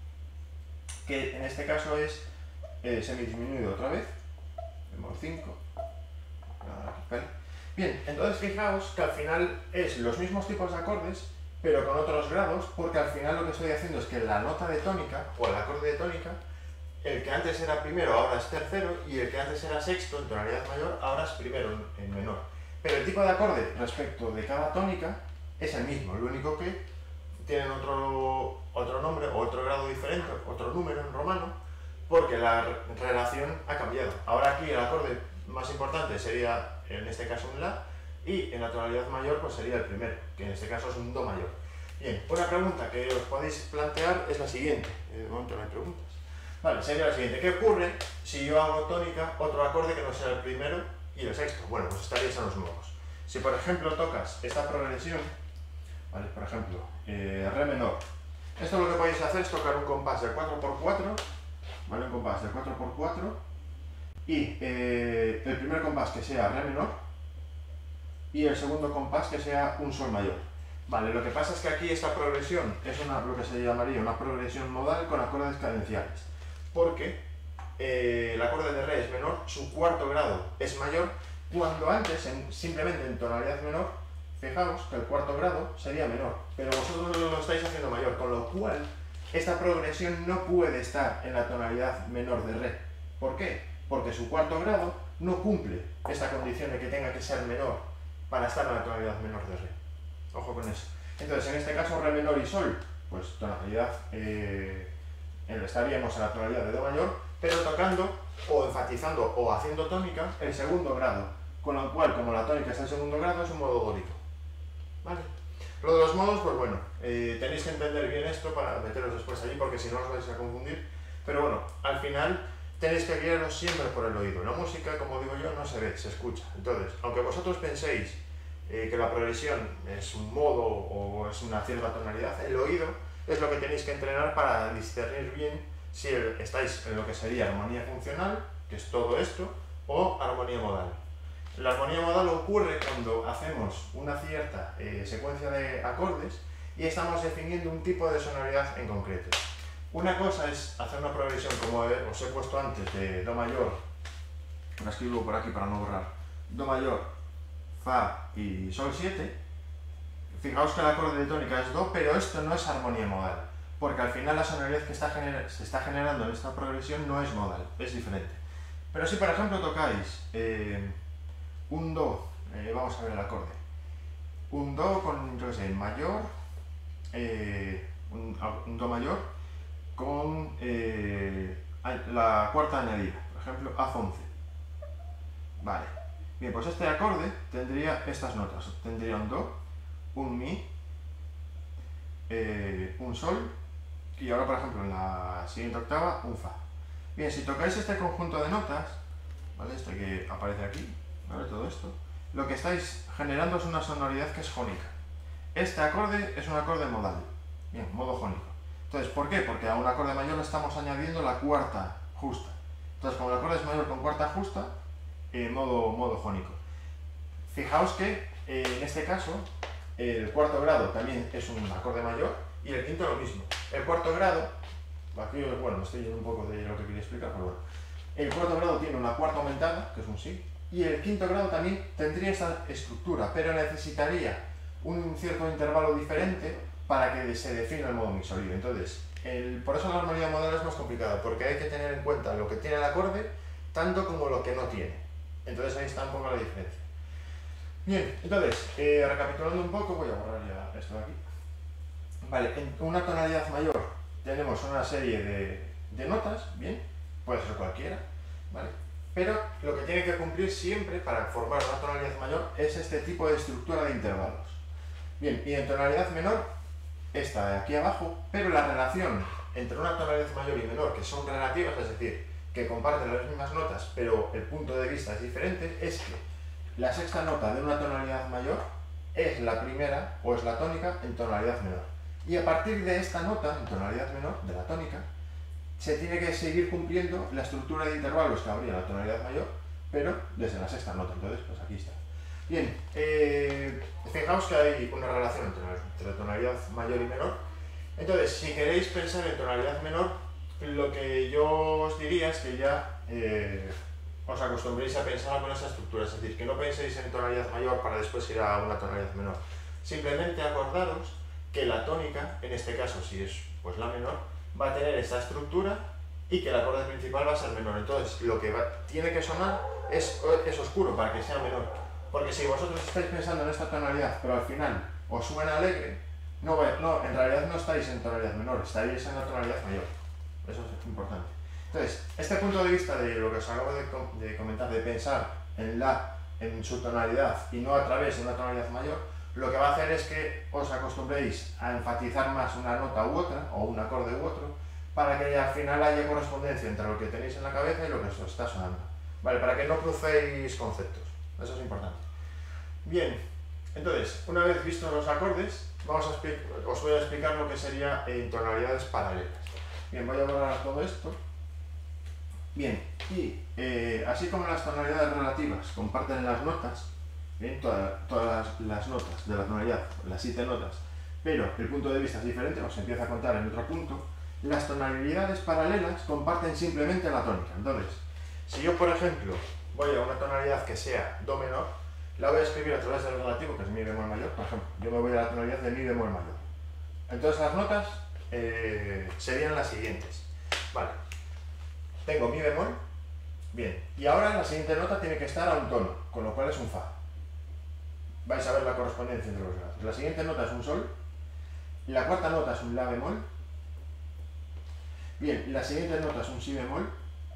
que en este caso es eh, semidisminuido otra vez, bemol cinco, ¿vale? Bien, entonces fijaos que al final es los mismos tipos de acordes, pero con otros grados, porque al final lo que estoy haciendo es que la nota de tónica, o el acorde de tónica, el que antes era primero ahora es tercero, y el que antes era sexto en tonalidad mayor ahora es primero en menor. Pero el tipo de acorde respecto de cada tónica es el mismo, lo único que tienen otro, otro nombre o otro grado diferente, otro número en romano, porque la relación ha cambiado. Ahora aquí el acorde más importante sería en este caso un La, y en la tonalidad mayor pues sería el primero, que en este caso es un Do mayor. Bien, una pregunta que os podéis plantear es la siguiente. De momento no hay preguntas. Vale, sería la siguiente. ¿Qué ocurre si yo hago tónica otro acorde que no sea el primero y el sexto? Bueno, pues estaríais en los modos. Si por ejemplo tocas esta progresión, ¿vale? Por ejemplo, eh, Re menor. Esto lo que podéis hacer es tocar un compás de cuatro por cuatro, ¿vale? Un compás de cuatro por cuatro, y eh, el primer compás que sea Re menor y el segundo compás que sea un Sol mayor. Vale, lo que pasa es que aquí esta progresión es una, lo que se llamaría una progresión modal con acordes cadenciales, porque eh, el acorde de Re es menor, su cuarto grado es mayor, cuando antes en, simplemente en tonalidad menor, fijaos que el cuarto grado sería menor, pero vosotros lo estáis haciendo mayor, con lo cual esta progresión no puede estar en la tonalidad menor de Re. ¿Por qué? Porque su cuarto grado no cumple esta condición de que tenga que ser menor para estar en la tonalidad menor de Re. Ojo con eso. Entonces, en este caso, Re menor y Sol, pues tonalidad, eh, estaríamos en la tonalidad de Do mayor, pero tocando o enfatizando o haciendo tónica el segundo grado, con lo cual, como la tónica está en segundo grado, es un modo dórico. ¿Vale? Lo de los modos, pues bueno, eh, tenéis que entender bien esto para meteros después allí, porque si no os vais a confundir. Pero bueno, al final tenéis que guiaros siempre por el oído. La música, como digo yo, no se ve, se escucha. Entonces, aunque vosotros penséis eh, que la progresión es un modo o es una cierta tonalidad, el oído es lo que tenéis que entrenar para discernir bien si estáis en lo que sería armonía funcional, que es todo esto, o armonía modal. La armonía modal ocurre cuando hacemos una cierta eh, secuencia de acordes y estamos definiendo un tipo de sonoridad en concreto. Una cosa es hacer una progresión, como os he puesto antes, de Do mayor, la escribo por aquí para no borrar, Do mayor, Fa y Sol siete. Fijaos que el acorde de tónica es Do, pero esto no es armonía modal, porque al final la sonoridad que está se está generando en esta progresión no es modal, es diferente. Pero si por ejemplo tocáis eh, un Do, eh, vamos a ver el acorde, un Do con, yo qué sé, mayor, eh, un, un Do mayor con eh, la cuarta añadida, por ejemplo A once. Vale, bien, pues este acorde tendría estas notas, tendría un Do, un Mi, eh, un Sol y ahora por ejemplo en la siguiente octava un Fa. Bien, si tocáis este conjunto de notas, ¿vale? Este que aparece aquí, ¿vale? Todo esto, lo que estáis generando es una sonoridad que es jónica. Este acorde es un acorde modal, bien, modo jónico. Entonces, ¿por qué? Porque a un acorde mayor le estamos añadiendo la cuarta justa. Entonces, como el acorde es mayor con cuarta justa, eh, modo, modo jónico. Fijaos que eh, en este caso el cuarto grado también es un acorde mayor y el quinto lo mismo. El cuarto grado, aquí, bueno, me estoy yendo un poco de lo que quería explicar, pero bueno. El cuarto grado tiene una cuarta aumentada, que es un Si, y el quinto grado también tendría esta estructura, pero necesitaría un cierto intervalo diferente para que se defina el modo mixoide. Entonces, el, por eso la armonía modal es más complicada, porque hay que tener en cuenta lo que tiene el acorde, tanto como lo que no tiene. Entonces ahí está un poco la diferencia. Bien, entonces, eh, recapitulando un poco, voy a borrar ya esto de aquí. Vale, en una tonalidad mayor tenemos una serie de, de notas, bien, puede ser cualquiera, ¿vale? Pero lo que tiene que cumplir siempre para formar una tonalidad mayor es este tipo de estructura de intervalos. Bien, y en tonalidad menor, esta de aquí abajo, pero la relación entre una tonalidad mayor y menor, que son relativas, es decir, que comparten las mismas notas, pero el punto de vista es diferente, es que la sexta nota de una tonalidad mayor es la primera, o es la tónica, en tonalidad menor. Y a partir de esta nota, en tonalidad menor, de la tónica, se tiene que seguir cumpliendo la estructura de intervalos que habría en la tonalidad mayor, pero desde la sexta nota. Entonces, pues aquí está. Bien, eh, fijaos que hay una relación entre, entre tonalidad mayor y menor. Entonces, si queréis pensar en tonalidad menor, lo que yo os diría es que ya eh, os acostumbréis a pensar con esa estructura, es decir, que no penséis en tonalidad mayor para después ir a una tonalidad menor. Simplemente acordaros que la tónica, en este caso si es pues la menor, va a tener esta estructura y que el acorde principal va a ser menor. Entonces lo que va, tiene que sonar es, es oscuro para que sea menor. Porque si vosotros estáis pensando en esta tonalidad, pero al final os suena alegre, no, no, en realidad no estáis en tonalidad menor, estaréis en la tonalidad mayor. Eso es importante. Entonces, este punto de vista de lo que os acabo de, de comentar, de pensar en la, en su tonalidad y no a través de una tonalidad mayor, lo que va a hacer es que os acostumbréis a enfatizar más una nota u otra, o un acorde u otro, para que al final haya correspondencia entre lo que tenéis en la cabeza y lo que os está sonando. Vale, para que no crucéis conceptos. Eso es importante. Bien, entonces, una vez vistos los acordes, vamos a os voy a explicar lo que sería en tonalidades paralelas. Bien, voy a borrar todo esto. Bien, y eh, así como las tonalidades relativas comparten las notas, bien, toda, todas las, las notas de la tonalidad, las siete notas, pero el punto de vista es diferente, os empieza a contar en otro punto, las tonalidades paralelas comparten simplemente la tónica. Entonces, si yo, por ejemplo, voy a una tonalidad que sea Do menor, la voy a escribir a través del relativo, que es Mi bemol mayor, por ejemplo, yo me voy a la tonalidad de Mi bemol mayor. Entonces las notas eh, serían las siguientes. Vale, tengo Mi bemol, bien, y ahora la siguiente nota tiene que estar a un tono, con lo cual es un Fa. Vais a ver la correspondencia entre los grados. La siguiente nota es un Sol, la cuarta nota es un La bemol, bien, la siguiente nota es un Si bemol,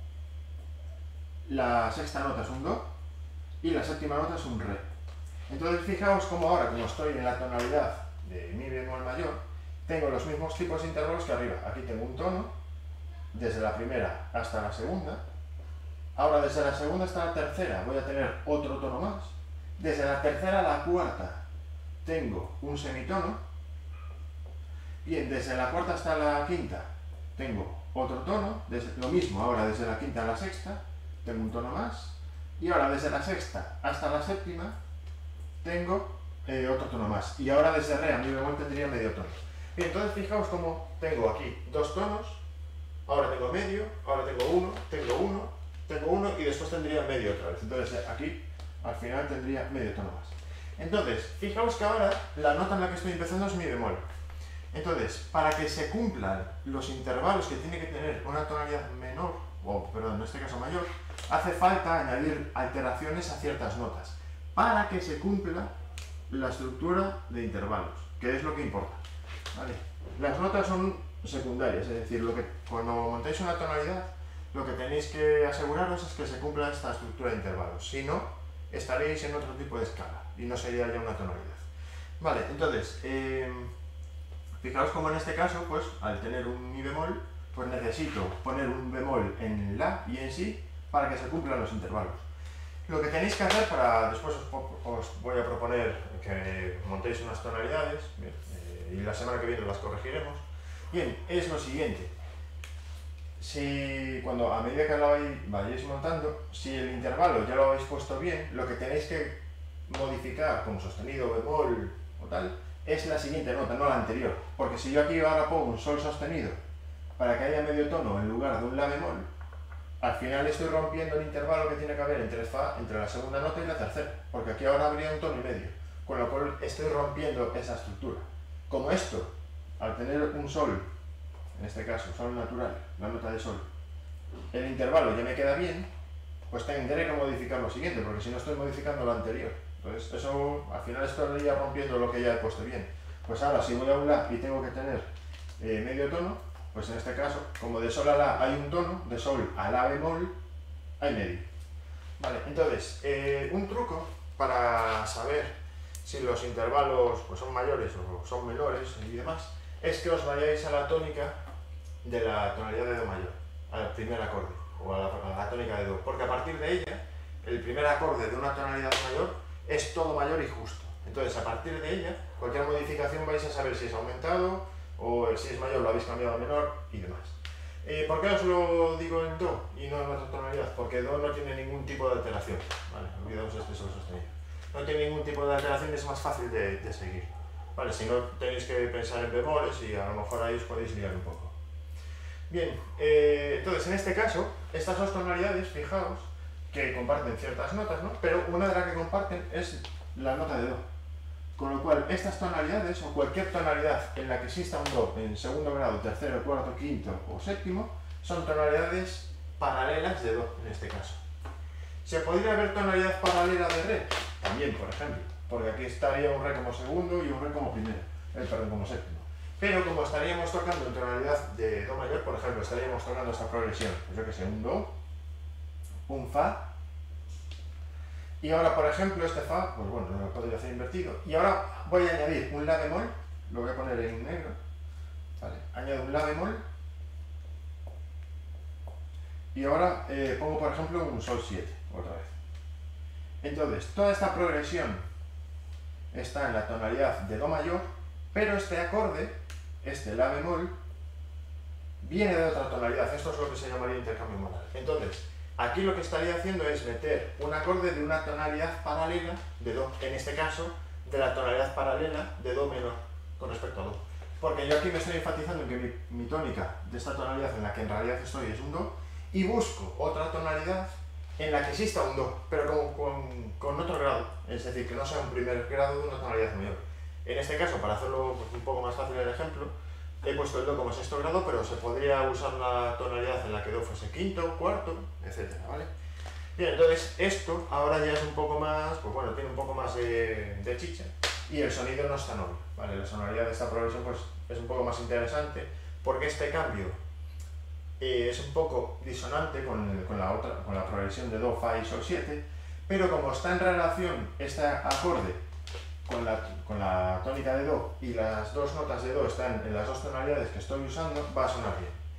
la sexta nota es un Do y la séptima nota es un Re. Entonces fijaos como ahora, como estoy en la tonalidad de Mi bemol mayor, tengo los mismos tipos de intervalos que arriba. Aquí tengo un tono, desde la primera hasta la segunda. Ahora desde la segunda hasta la tercera voy a tener otro tono más. Desde la tercera a la cuarta tengo un semitono. Bien, desde la cuarta hasta la quinta tengo otro tono, desde, lo mismo ahora desde la quinta a la sexta tengo un tono más, y ahora desde la sexta hasta la séptima tengo eh, otro tono más, y ahora desde re a mi bemol tendría medio tono. Bien, entonces fijaos cómo tengo aquí dos tonos, ahora tengo medio, ahora tengo uno, tengo uno, tengo uno y después tendría medio otra vez. Entonces aquí al final tendría medio tono más. Entonces, fijaos que ahora la nota en la que estoy empezando es mi bemol. Entonces, para que se cumplan los intervalos que tiene que tener una tonalidad menor, o perdón, en este caso mayor, hace falta añadir alteraciones a ciertas notas para que se cumpla la estructura de intervalos, que es lo que importa. ¿Vale? Las notas son secundarias, es decir, lo que, cuando montáis una tonalidad, lo que tenéis que aseguraros es que se cumpla esta estructura de intervalos, si no, estaréis en otro tipo de escala y no sería ya una tonalidad. Vale, entonces, eh, fijaos como en este caso, pues al tener un mi bemol, pues necesito poner un bemol en la y en si para que se cumplan los intervalos. Lo que tenéis que hacer para, después os, os voy a proponer que montéis unas tonalidades, bien, eh, y la semana que viene las corregiremos. Bien, es lo siguiente. Si cuando a medida que lo vais, vayáis montando, si el intervalo ya lo habéis puesto bien, lo que tenéis que modificar como sostenido, bemol o tal, es la siguiente nota, no la anterior. Porque si yo aquí ahora pongo un sol sostenido para que haya medio tono en lugar de un la bemol, al final estoy rompiendo el intervalo que tiene que haber entre, fa, entre la segunda nota y la tercera, porque aquí ahora habría un tono y medio, con lo cual estoy rompiendo esa estructura. Como esto, al tener un sol, en este caso sol natural, la nota de sol, el intervalo ya me queda bien, pues tendré que modificar lo siguiente, porque si no estoy modificando lo anterior. Entonces eso al final estaría rompiendo lo que ya he puesto bien. Pues ahora si voy a un la y tengo que tener eh, medio tono, pues en este caso, como de sol a la hay un tono, de sol a la bemol hay medio. Vale, entonces, eh, un truco para saber si los intervalos pues, son mayores o son menores y demás, es que os vayáis a la tónica de la tonalidad de do mayor, al primer acorde, o a la, a la tónica de do, porque a partir de ella, el primer acorde de una tonalidad mayor es todo mayor y justo. Entonces, a partir de ella, cualquier modificación vais a saber si es aumentado, o si es mayor lo habéis cambiado a menor y demás. Eh, ¿Por qué os lo digo en do y no en otra tonalidad? Porque do no tiene ningún tipo de alteración. Vale, olvidamos este sol sostenido. No tiene ningún tipo de alteración y es más fácil de, de seguir. Vale, si no tenéis que pensar en bemoles y a lo mejor ahí os podéis liar un poco. Bien, eh, entonces en este caso, estas dos tonalidades, fijaos, que comparten ciertas notas, ¿no? Pero una de las que comparten es la nota de do. Con lo cual, estas tonalidades, o cualquier tonalidad en la que exista un do en segundo grado, tercero, cuarto, quinto o séptimo, son tonalidades paralelas de do, en este caso. ¿Se podría ver tonalidad paralela de re? También, por ejemplo, porque aquí estaría un re como segundo y un re como primero, eh, perdón, como séptimo. Pero como estaríamos tocando en tonalidad de do mayor, por ejemplo, estaríamos tocando esta progresión, pues yo que sé, un do, un fa, y ahora, por ejemplo, este fa, pues bueno, lo podría hacer invertido. Y ahora voy a añadir un la bemol, lo voy a poner en negro, ¿vale? Añado un la bemol, y ahora eh, pongo, por ejemplo, un sol siete, otra vez. Entonces, toda esta progresión está en la tonalidad de do mayor, pero este acorde, este la bemol, viene de otra tonalidad. Esto es lo que se llamaría intercambio modal. Entonces, aquí lo que estaría haciendo es meter un acorde de una tonalidad paralela de do, en este caso, de la tonalidad paralela de do menor con respecto a do. Porque yo aquí me estoy enfatizando en que mi, mi tónica de esta tonalidad en la que en realidad estoy es un do, y busco otra tonalidad en la que exista un do, pero con, con, con otro grado, es decir, que no sea un primer grado de una tonalidad mayor. En este caso, para hacerlo pues, un poco más fácil el ejemplo, he puesto el do como sexto grado, pero se podría usar la tonalidad en la que do fuese quinto, cuarto, etcétera, ¿vale? Bien, entonces esto ahora ya es un poco más, pues bueno, tiene un poco más de, de chicha, y el sonido no es tan obvio, ¿vale? La sonoridad de esta progresión pues es un poco más interesante, porque este cambio eh, es un poco disonante con, con, la otra, con la progresión de do, fa y sol siete, pero como está en relación este acorde Con la, con la tónica de do y las dos notas de do están en las dos tonalidades que estoy usando, va a sonar bien.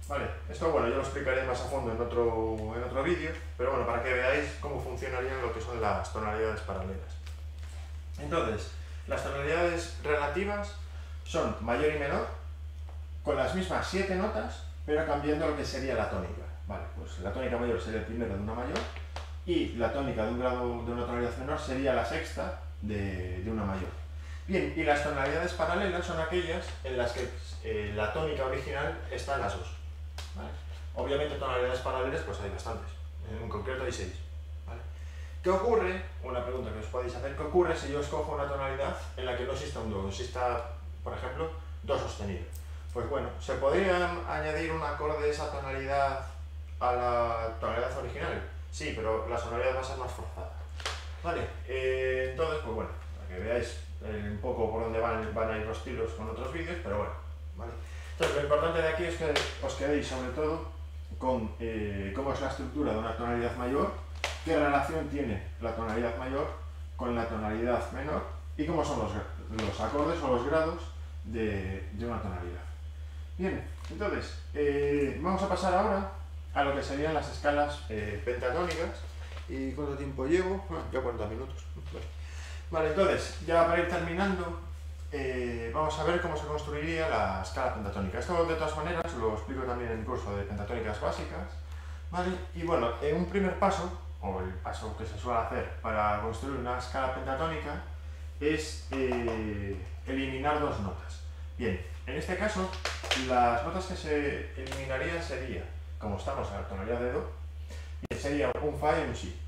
Vale, esto bueno, yo lo explicaré más a fondo en otro, en otro vídeo, pero bueno, para que veáis cómo funcionarían lo que son las tonalidades paralelas. Entonces, las tonalidades relativas son mayor y menor, con las mismas siete notas, pero cambiando lo que sería la tónica. Vale, pues la tónica mayor sería el primero de una mayor, y la tónica de un grado de una tonalidad menor sería la sexta de, de una mayor. Bien, y las tonalidades paralelas son aquellas en las que eh, la tónica original está en las dos. ¿Vale? Obviamente tonalidades paralelas pues hay bastantes, en concreto hay seis. ¿Vale? ¿Qué ocurre? Una pregunta que os podéis hacer, ¿qué ocurre si yo escojo una tonalidad en la que no exista un do, exista, por ejemplo, do sostenido? Pues bueno, ¿se podrían añadir un acorde de esa tonalidad a la tonalidad original? Sí, pero la sonoridad va a ser más forzada. Vale, eh, entonces, pues bueno, para que veáis eh, un poco por dónde van, van a ir los tiros con otros vídeos, pero bueno, ¿vale? Entonces, lo importante de aquí es que os quedéis sobre todo con eh, cómo es la estructura de una tonalidad mayor, qué relación tiene la tonalidad mayor con la tonalidad menor y cómo son los, los acordes o los grados de, de una tonalidad. Bien, entonces, eh, vamos a pasar ahora a lo que serían las escalas eh, pentatónicas. ¿Y cuánto tiempo llevo? Ah, ya cuarenta minutos. Vale, entonces, ya para ir terminando, eh, vamos a ver cómo se construiría la escala pentatónica. Esto de todas maneras lo explico también en el curso de pentatónicas básicas. ¿Vale? Y bueno, en un primer paso, o el paso que se suele hacer para construir una escala pentatónica, es eh, eliminar dos notas. Bien, en este caso, las notas que se eliminarían serían, como estamos en la tonalidad de do, sería un fa y un si.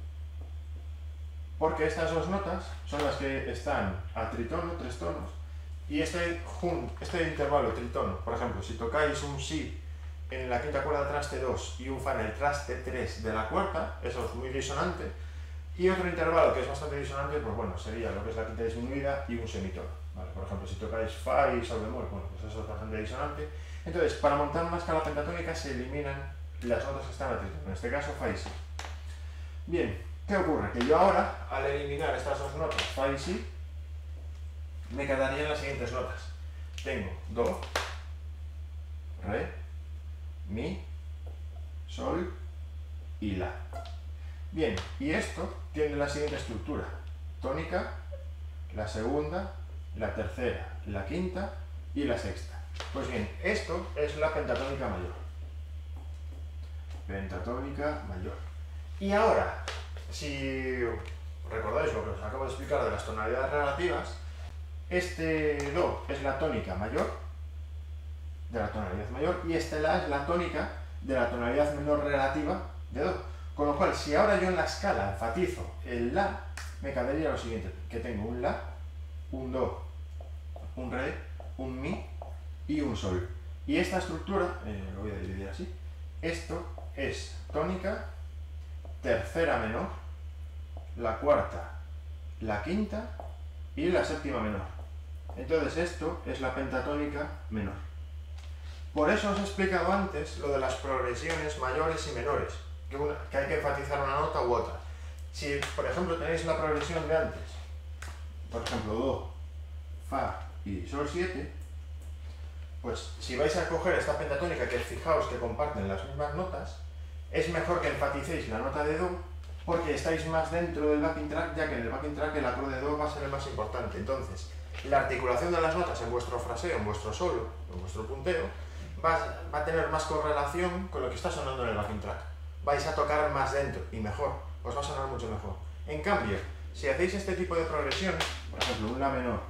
Porque estas dos notas son las que están a tritono, tres tonos, y este, este intervalo tritono, por ejemplo, si tocáis un si en la quinta cuerda traste dos y un fa en el traste tres de la cuarta, eso es muy disonante, y otro intervalo que es bastante disonante, pues bueno, sería lo que es la quinta disminuida y un semitono. ¿Vale? Por ejemplo, si tocáis fa y sol bemol, bueno, pues eso es bastante disonante. Entonces, para montar una escala pentatónica se eliminan las notas que están a tritono, en este caso fa y si. Bien, ¿qué ocurre? Que yo ahora, al eliminar estas dos notas, fa y si, me quedarían las siguientes notas. Tengo do, re, mi, sol y la. Bien, y esto tiene la siguiente estructura: tónica, la segunda, la tercera, la quinta y la sexta. Pues bien, esto es la pentatónica mayor. Pentatónica mayor. Y ahora, si recordáis lo que os acabo de explicar de las tonalidades relativas, este do es la tónica mayor de la tonalidad mayor y este la es la tónica de la tonalidad menor relativa de do. Con lo cual, si ahora yo en la escala enfatizo el la, me quedaría lo siguiente, que tengo un la, un do, un re, un mi y un sol. Y esta estructura, eh, lo voy a dividir así, esto es tónica, tercera menor, la cuarta, la quinta y la séptima menor. Entonces esto es la pentatónica menor. Por eso os he explicado antes lo de las progresiones mayores y menores, que, una, que hay que enfatizar una nota u otra. Si, por ejemplo, tenéis la progresión de antes, por ejemplo, do, fa y sol siete, pues si vais a coger esta pentatónica, que fijaos que comparten las mismas notas, es mejor que enfaticéis la nota de do, porque estáis más dentro del backing track, ya que en el backing track el acorde de do va a ser el más importante. Entonces, la articulación de las notas en vuestro fraseo, en vuestro solo, en vuestro punteo, va, va a tener más correlación con lo que está sonando en el backing track. Vais a tocar más dentro y mejor, os va a sonar mucho mejor. En cambio, si hacéis este tipo de progresión, por ejemplo, un la menor,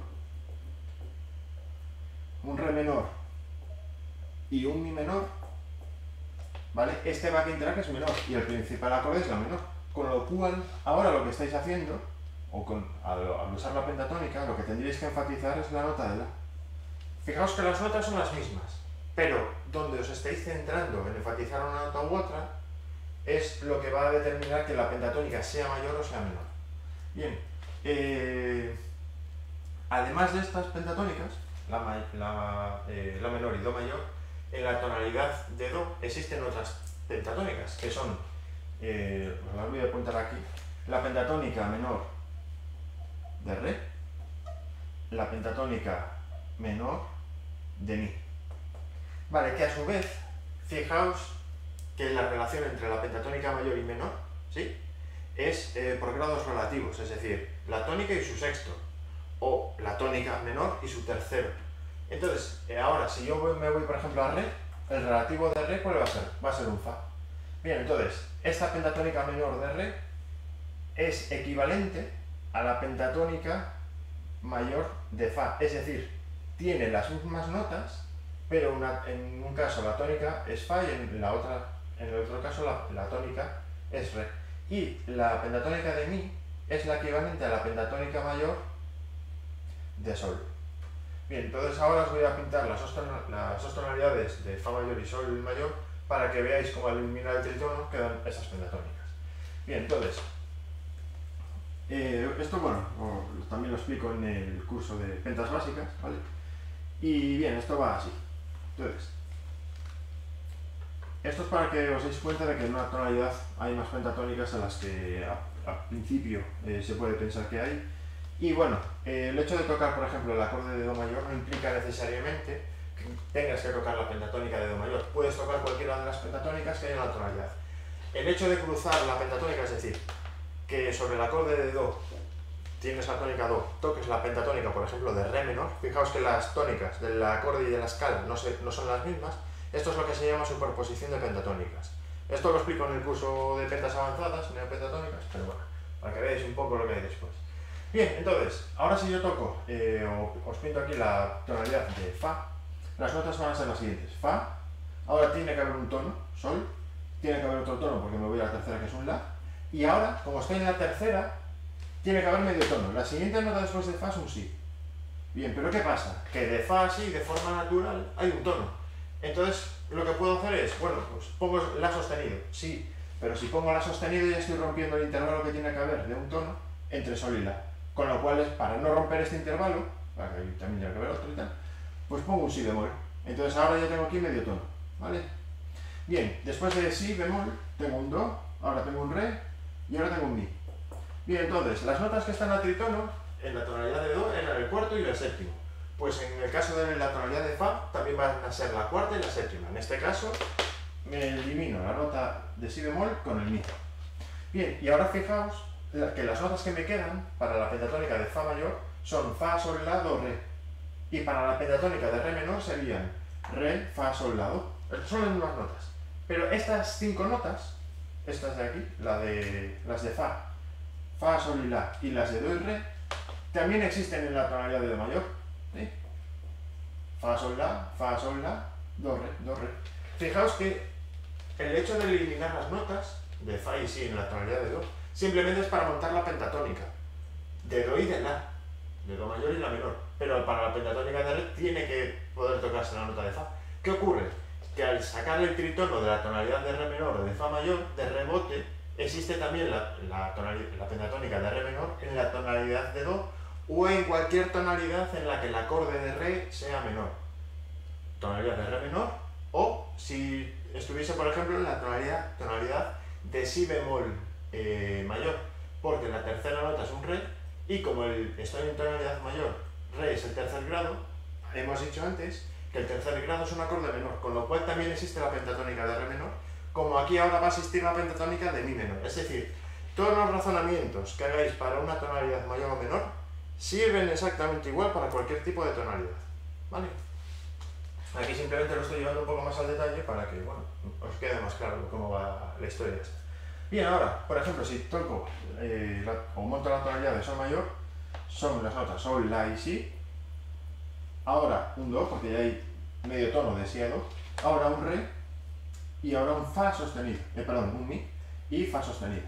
un re menor y un mi menor, ¿vale? Este backing track es menor y el principal acorde es la menor. Con lo cual, ahora lo que estáis haciendo, o con, al, al usar la pentatónica, lo que tendríais que enfatizar es la nota de la. Fijaos que las notas son las mismas, pero donde os estáis centrando en enfatizar una nota u otra, es lo que va a determinar que la pentatónica sea mayor o sea menor. Bien, eh, además de estas pentatónicas, la, la, eh, la menor y do mayor, en la tonalidad de do existen otras pentatónicas, que son, eh, os las voy a apuntar aquí, la pentatónica menor de re, la pentatónica menor de mi. Vale, que a su vez, fijaos que la relación entre la pentatónica mayor y menor, ¿sí?, es eh, por grados relativos, es decir, la tónica y su sexto, o la tónica menor y su tercero. Entonces, eh, ahora, si yo voy, me voy, por ejemplo, a re, el relativo de re, ¿cuál va a ser? Va a ser un fa. Bien, entonces, esta pentatónica menor de re es equivalente a la pentatónica mayor de fa, es decir, tiene las mismas notas, pero una, en un caso la tónica es fa y en, la otra, en el otro caso la, la tónica es re. Y la pentatónica de mi es la equivalente a la pentatónica mayor de sol. Bien, entonces ahora os voy a pintar las dos, las dos tonalidades de fa mayor y sol mayor para que veáis cómo al eliminar el tritono quedan esas pentatónicas. Bien, entonces, eh, esto bueno, también lo explico en el curso de pentas básicas, ¿vale? Y bien, esto va así. Entonces, esto es para que os deis cuenta de que en una tonalidad hay más pentatónicas a las que a, a principio eh, se puede pensar que hay. Y bueno, eh, el hecho de tocar, por ejemplo, el acorde de do mayor no implica necesariamente que tengas que tocar la pentatónica de do mayor. Puedes tocar cualquiera de las pentatónicas que hay en la tonalidad. El hecho de cruzar la pentatónica, es decir, que sobre el acorde de do tienes la tónica do, toques la pentatónica, por ejemplo, de re menor, fijaos que las tónicas del acorde y de la escala no, se, no son las mismas. Esto es lo que se llama superposición de pentatónicas. Esto lo explico en el curso de pentas avanzadas, neopentatónicas, pero bueno, para que veáis un poco lo que hay después. Bien, entonces, ahora si yo toco, eh, os pinto aquí la tonalidad de fa, las notas van a ser las siguientes. Fa, ahora tiene que haber un tono, sol, tiene que haber otro tono porque me voy a la tercera que es un la, y ahora, como estoy en la tercera, tiene que haber medio tono. La siguiente nota después de fa es un si. Bien, pero ¿qué pasa? Que de fa a si, de forma natural, hay un tono. Entonces, lo que puedo hacer es, bueno, pues pongo la sostenido, sí, pero si pongo la sostenido ya estoy rompiendo el intervalo que tiene que haber de un tono entre sol y la. Con lo cual, para no romper este intervalo, para que también tiene que haber otro y tal, pues pongo un si bemol. Entonces ahora ya tengo aquí medio tono, ¿vale? Bien, después de si bemol, tengo un do, ahora tengo un re y ahora tengo un mi. Bien, entonces, las notas que están a tritono en la tonalidad de do eran el cuarto y el séptimo. Pues en el caso de la tonalidad de fa, también van a ser la cuarta y la séptima. En este caso, me elimino la nota de si bemol con el mi. Bien, y ahora fijaos que las notas que me quedan para la pentatónica de fa mayor son fa, sol, la, do, re. Y para la pentatónica de re menor serían re, fa, sol, la, do. Son las mismas notas. Pero estas cinco notas, estas de aquí, la de, las de fa, fa, sol y la, y las de do y re, también existen en la tonalidad de do mayor. ¿Sí? Fa, sol, la, fa, sol, la, do, re, do, re. Fijaos que el hecho de eliminar las notas de fa y si en la tonalidad de do simplemente es para montar la pentatónica de do y de la, de do mayor y la menor, pero para la pentatónica de re tiene que poder tocarse la nota de fa. ¿Qué ocurre? Que al sacarle el tritono de la tonalidad de re menor o de fa mayor, de rebote, existe también la, la, la pentatónica de re menor en la tonalidad de do o en cualquier tonalidad en la que el acorde de re sea menor. Tonalidad de re menor, o si estuviese, por ejemplo, en la tonalidad, tonalidad de si bemol eh, mayor, porque la tercera nota es un re, y como el, estoy en tonalidad mayor, re es el tercer grado, hemos dicho antes que el tercer grado es un acorde menor, con lo cual también existe la pentatónica de re menor, como aquí ahora va a existir la pentatónica de mi menor. Es decir, todos los razonamientos que hagáis para una tonalidad mayor o menor sirven exactamente igual para cualquier tipo de tonalidad, ¿vale? Aquí simplemente lo estoy llevando un poco más al detalle para que, bueno, os quede más claro cómo va la historia esta. Bien, ahora, por ejemplo, si toco eh, la, o monto la tonalidad de sol mayor, son las notas sol, la y si. Ahora un do, porque ya hay medio tono de si a do. Ahora un re y ahora un fa sostenido, eh, perdón, un mi y fa sostenido.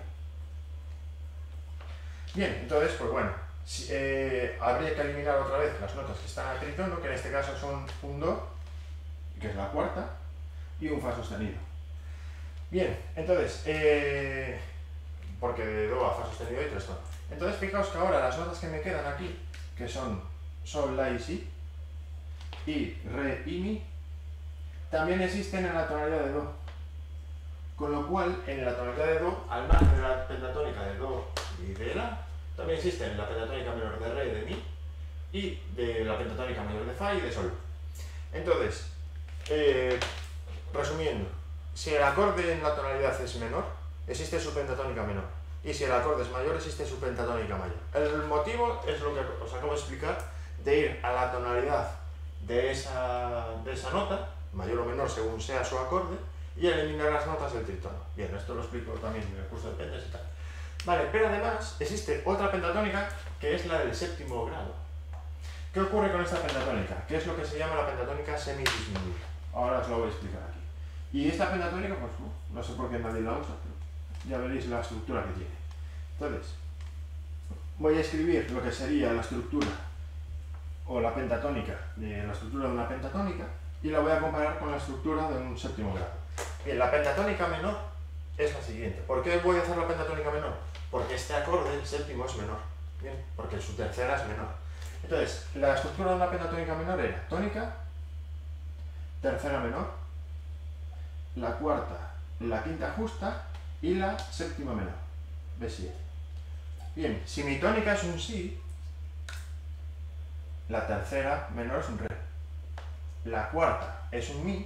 Bien, entonces, pues bueno, si, eh, habría que eliminar otra vez las notas que están a tritono, que en este caso son un do, que es la cuarta, y un fa sostenido. Bien, entonces, eh, porque de do a fa sostenido hay tres tonos. Entonces, fijaos que ahora las notas que me quedan aquí, que son sol, la y si, y re y mi, también existen en la tonalidad de do. Con lo cual, en la tonalidad de do, al margen de la pentatónica de do y de la, también existen la pentatónica menor de re y de mi, y de la pentatónica mayor de fa y de sol. Entonces, eh, resumiendo, si el acorde en la tonalidad es menor, existe su pentatónica menor. Y si el acorde es mayor, existe su pentatónica mayor. El motivo es lo que os acabo de explicar, de ir a la tonalidad de esa, de esa nota, mayor o menor según sea su acorde, y eliminar las notas del tritono. Bien, esto lo explico también en el curso de pentas y tal. Vale, pero además existe otra pentatónica que es la del séptimo grado. ¿Qué ocurre con esta pentatónica? ¿Qué es lo que se llama la pentatónica semidisminuida? Ahora os lo voy a explicar aquí. Y esta pentatónica, pues no sé por qué nadie la usa, pero ya veréis la estructura que tiene. Entonces, voy a escribir lo que sería la estructura o la pentatónica de la estructura de una pentatónica y la voy a comparar con la estructura de un séptimo grado. Bien, la pentatónica menor es la siguiente. ¿Por qué voy a hacer la pentatónica menor? Porque este acorde, el séptimo, es menor. Bien, porque su tercera es menor. Entonces, la estructura de una pentatónica menor era tónica, tercera menor, la cuarta, la quinta justa y la séptima menor, be siete. Bien, si mi tónica es un si, la tercera menor es un re, la cuarta es un mi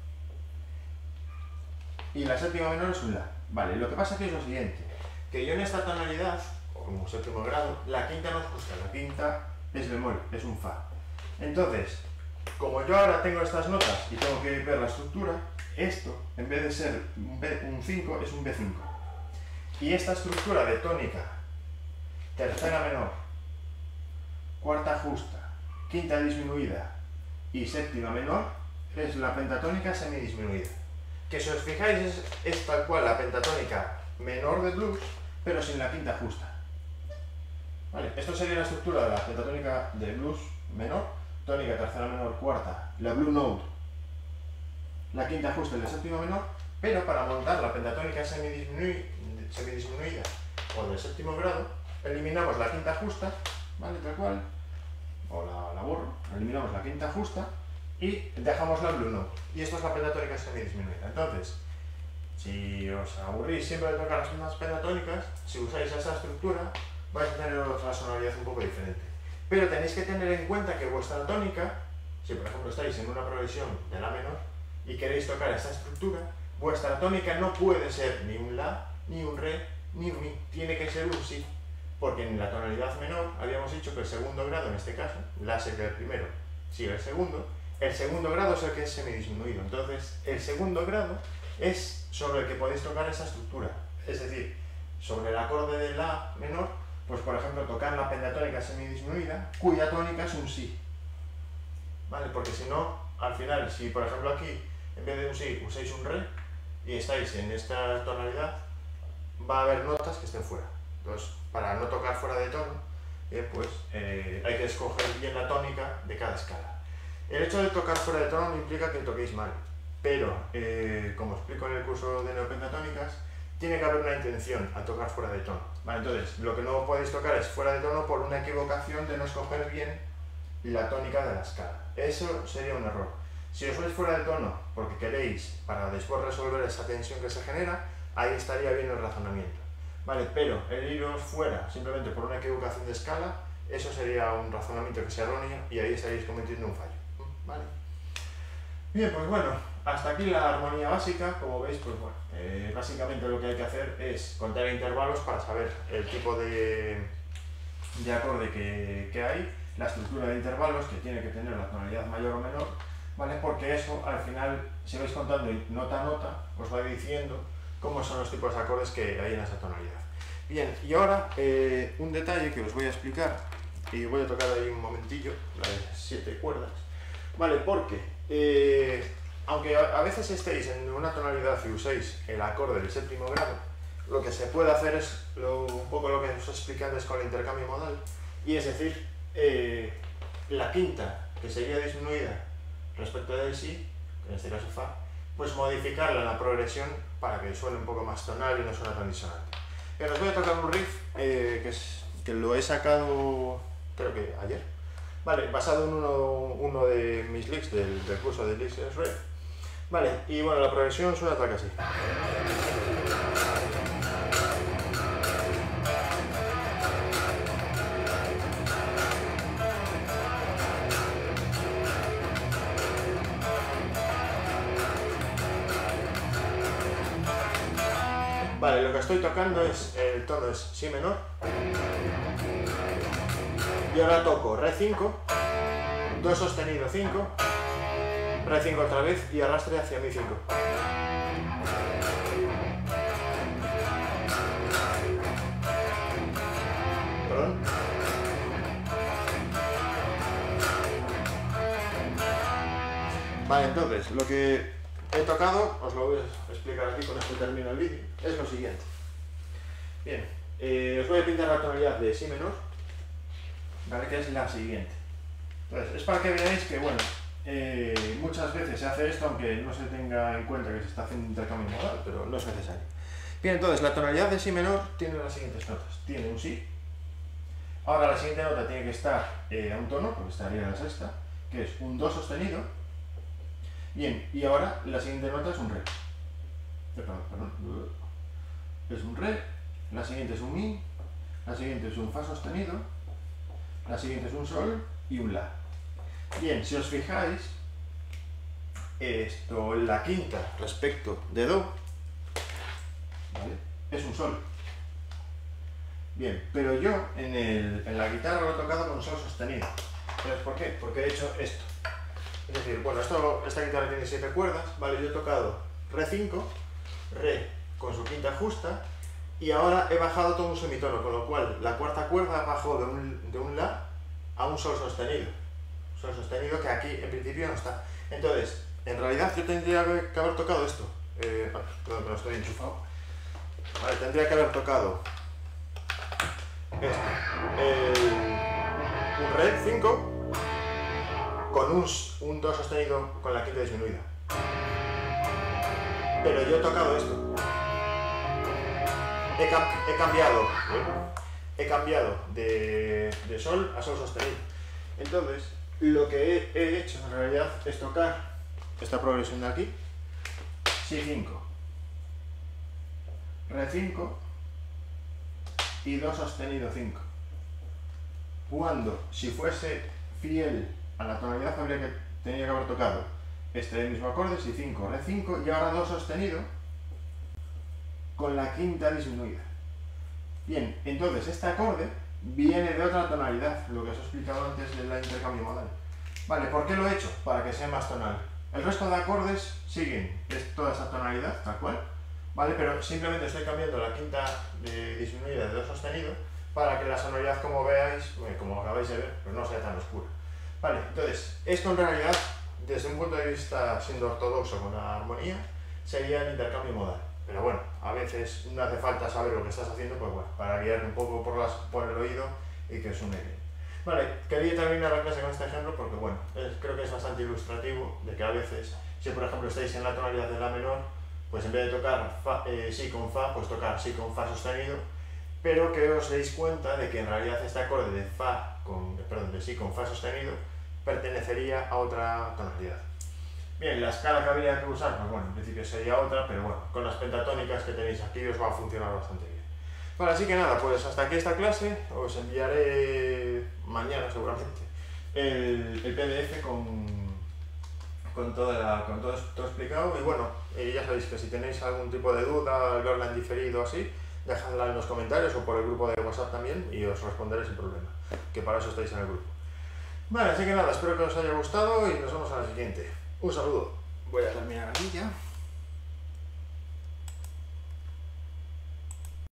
y la séptima menor es un la. Vale, lo que pasa aquí es lo siguiente, que yo en esta tonalidad, o en un séptimo grado, la quinta no es justa, la quinta es bemol, es un fa. Entonces, como yo ahora tengo estas notas y tengo que ver la estructura, esto, en vez de ser un cinco, es un be cinco. Y esta estructura de tónica, tercera menor, cuarta justa, quinta disminuida y séptima menor, es la pentatónica semidisminuida. Que si os fijáis es, es tal cual la pentatónica menor de blues, pero sin la quinta justa. Vale, esto sería la estructura de la pentatónica de blues menor, tónica, tercera menor, cuarta, la blue note, la quinta justa y la séptima menor, pero para montar la pentatónica semidisminuida, semidisminuida o del séptimo grado, eliminamos la quinta justa, ¿vale? Tal cual, o la, la borro, eliminamos la quinta justa y dejamos la blue note. Y esto es la pentatónica semidisminuida. Entonces, si os aburrís siempre de tocar las mismas pentatónicas, si usáis esa estructura, vais a tener otra sonoridad un poco diferente. Pero tenéis que tener en cuenta que vuestra tónica, si por ejemplo estáis en una progresión de la menor y queréis tocar esta estructura, vuestra tónica no puede ser ni un la, ni un re, ni un mi, tiene que ser un si. Porque en la tonalidad menor habíamos dicho que el segundo grado, en este caso, la sería el primero, si el segundo, el segundo grado es el que es semidisminuido. Entonces, el segundo grado es sobre el que podéis tocar esa estructura. Es decir, sobre el acorde de la menor, pues por ejemplo tocar la pentatónica semidisminuida, cuya tónica es un si. ¿Vale? Porque si no, al final, si por ejemplo aquí, en vez de un si, usáis un re, y estáis en esta tonalidad, va a haber notas que estén fuera. Entonces, para no tocar fuera de tono, eh, pues eh, hay que escoger bien la tónica de cada escala. El hecho de tocar fuera de tono no implica que toquéis mal, pero, eh, como explico en el curso de neopentatónicas, tiene que haber una intención a tocar fuera de tono. Vale, entonces, lo que no podéis tocar es fuera de tono por una equivocación de no escoger bien la tónica de la escala. Eso sería un error. Si os vais fuera de tono porque queréis, para después resolver esa tensión que se genera, ahí estaría bien el razonamiento. Vale, pero el iros fuera simplemente por una equivocación de escala, eso sería un razonamiento que sea erróneo y ahí estaréis cometiendo un fallo. Vale. Bien, pues bueno, hasta aquí la armonía básica. Como veis, pues bueno, eh, básicamente lo que hay que hacer es contar intervalos para saber el tipo de, de acorde que, que hay, la estructura de intervalos que tiene que tener la tonalidad mayor o menor, ¿vale? Porque eso al final, si vais contando nota a nota, os va diciendo cómo son los tipos de acordes que hay en esa tonalidad. Bien, y ahora eh, un detalle que os voy a explicar, y voy a tocar ahí un momentillo, las siete cuerdas, ¿vale? Porque eh, aunque a veces estéis en una tonalidad y uséis el acorde del séptimo grado, lo que se puede hacer es lo, un poco lo que os expliqué antes con el intercambio modal, y es decir, eh, la quinta, que sería disminuida respecto del si, en este caso fa, pues modificarla en la progresión para que suene un poco más tonal y no suene tan disonante. Bien, os voy a tocar un riff eh, que, es, que lo he sacado, creo que ayer, vale, basado en uno, uno de mis licks del, del curso de Licks es Red. Vale, y bueno, la progresión suena tal que así. Vale, lo que estoy tocando es, el tono es si menor. Y ahora toco re cinco, do sostenido cinco, re cinco otra vez y arrastre hacia mi cinco. Perdón. Vale, entonces, lo que he tocado, os lo voy a explicar aquí con esto termino el vídeo, es lo siguiente. Bien, eh, os voy a pintar la tonalidad de si menor, ¿vale? Que es la siguiente. Entonces, es para que veáis que, bueno, eh, muchas veces se hace esto, aunque no se tenga en cuenta que se está haciendo intercambio modal, pero no es necesario. Bien, entonces, la tonalidad de si menor tiene las siguientes notas. Tiene un si. Ahora la siguiente nota tiene que estar eh, a un tono, porque estaría en la sexta, que es un do sostenido. Bien, y ahora la siguiente nota es un re. Perdón, perdón. Es un re, la siguiente es un mi, la siguiente es un fa sostenido, la siguiente es un sol y un la. Bien, si os fijáis, esto, la quinta respecto de do, ¿vale? Es un sol. Bien, pero yo en, el, en la guitarra lo he tocado con sol sostenido. Entonces, ¿por qué? Porque he hecho esto. Es decir, bueno, esto, esta guitarra tiene siete cuerdas, ¿vale? Yo he tocado re cinco, re con su quinta justa, y ahora he bajado todo un semitono, con lo cual la cuarta cuerda bajó de un, de un la a un sol sostenido. Sol sostenido que aquí en principio no está. Entonces, en realidad yo tendría que haber tocado esto. Eh, perdón, que no estoy enchufado. Vale, tendría que haber tocado esto. El, un re cinco con un, un do sostenido con la quinta disminuida. Pero yo he tocado esto. He, cam he cambiado ¿eh? He cambiado de, de sol a sol sostenido. Entonces, lo que he, he hecho en realidad es tocar esta progresión de aquí. Si cinco, re cinco y do sostenido cinco. Cuando, si fuese fiel a la tonalidad, habría que tenía que haber tocado este mismo acorde, si cinco, re cinco, y ahora do sostenido con la quinta disminuida. Bien, entonces este acorde viene de otra tonalidad, lo que os he explicado antes del intercambio modal. Vale, ¿por qué lo he hecho? Para que sea más tonal. El resto de acordes siguen es toda esa tonalidad, tal cual, ¿vale? Pero simplemente estoy cambiando la quinta de disminuida de do sostenido para que la sonoridad, como veáis, como acabáis de ver, pues no sea tan oscura. Vale, entonces, esto en realidad, desde un punto de vista siendo ortodoxo con la armonía, sería el intercambio modal. Pero bueno, a veces no hace falta saber lo que estás haciendo, pues bueno, para guiar un poco por, las, por el oído y que suene bien. Vale, quería terminar la clase con este ejemplo porque bueno, es, creo que es bastante ilustrativo de que a veces, si por ejemplo estáis en la tonalidad de la menor, pues en vez de tocar fa, eh, si con fa, pues tocar si con fa sostenido, pero que os deis cuenta de que en realidad este acorde de fa con, perdón, de si con fa sostenido pertenecería a otra tonalidad. Bien, la escala que habría que usar, pues bueno, en principio sería otra, pero bueno, con las pentatónicas que tenéis aquí os va a funcionar bastante bien. Vale, así que nada, pues hasta aquí esta clase, os enviaré mañana seguramente el, el P D F con, con, toda la, con todo esto explicado, y bueno, eh, ya sabéis que si tenéis algún tipo de duda al verla en diferido o así, dejadla en los comentarios o por el grupo de WhatsApp también y os responderé sin problema, que para eso estáis en el grupo. Vale, así que nada, espero que os haya gustado y nos vemos a la siguiente. Un saludo. Voy a terminar aquí ya.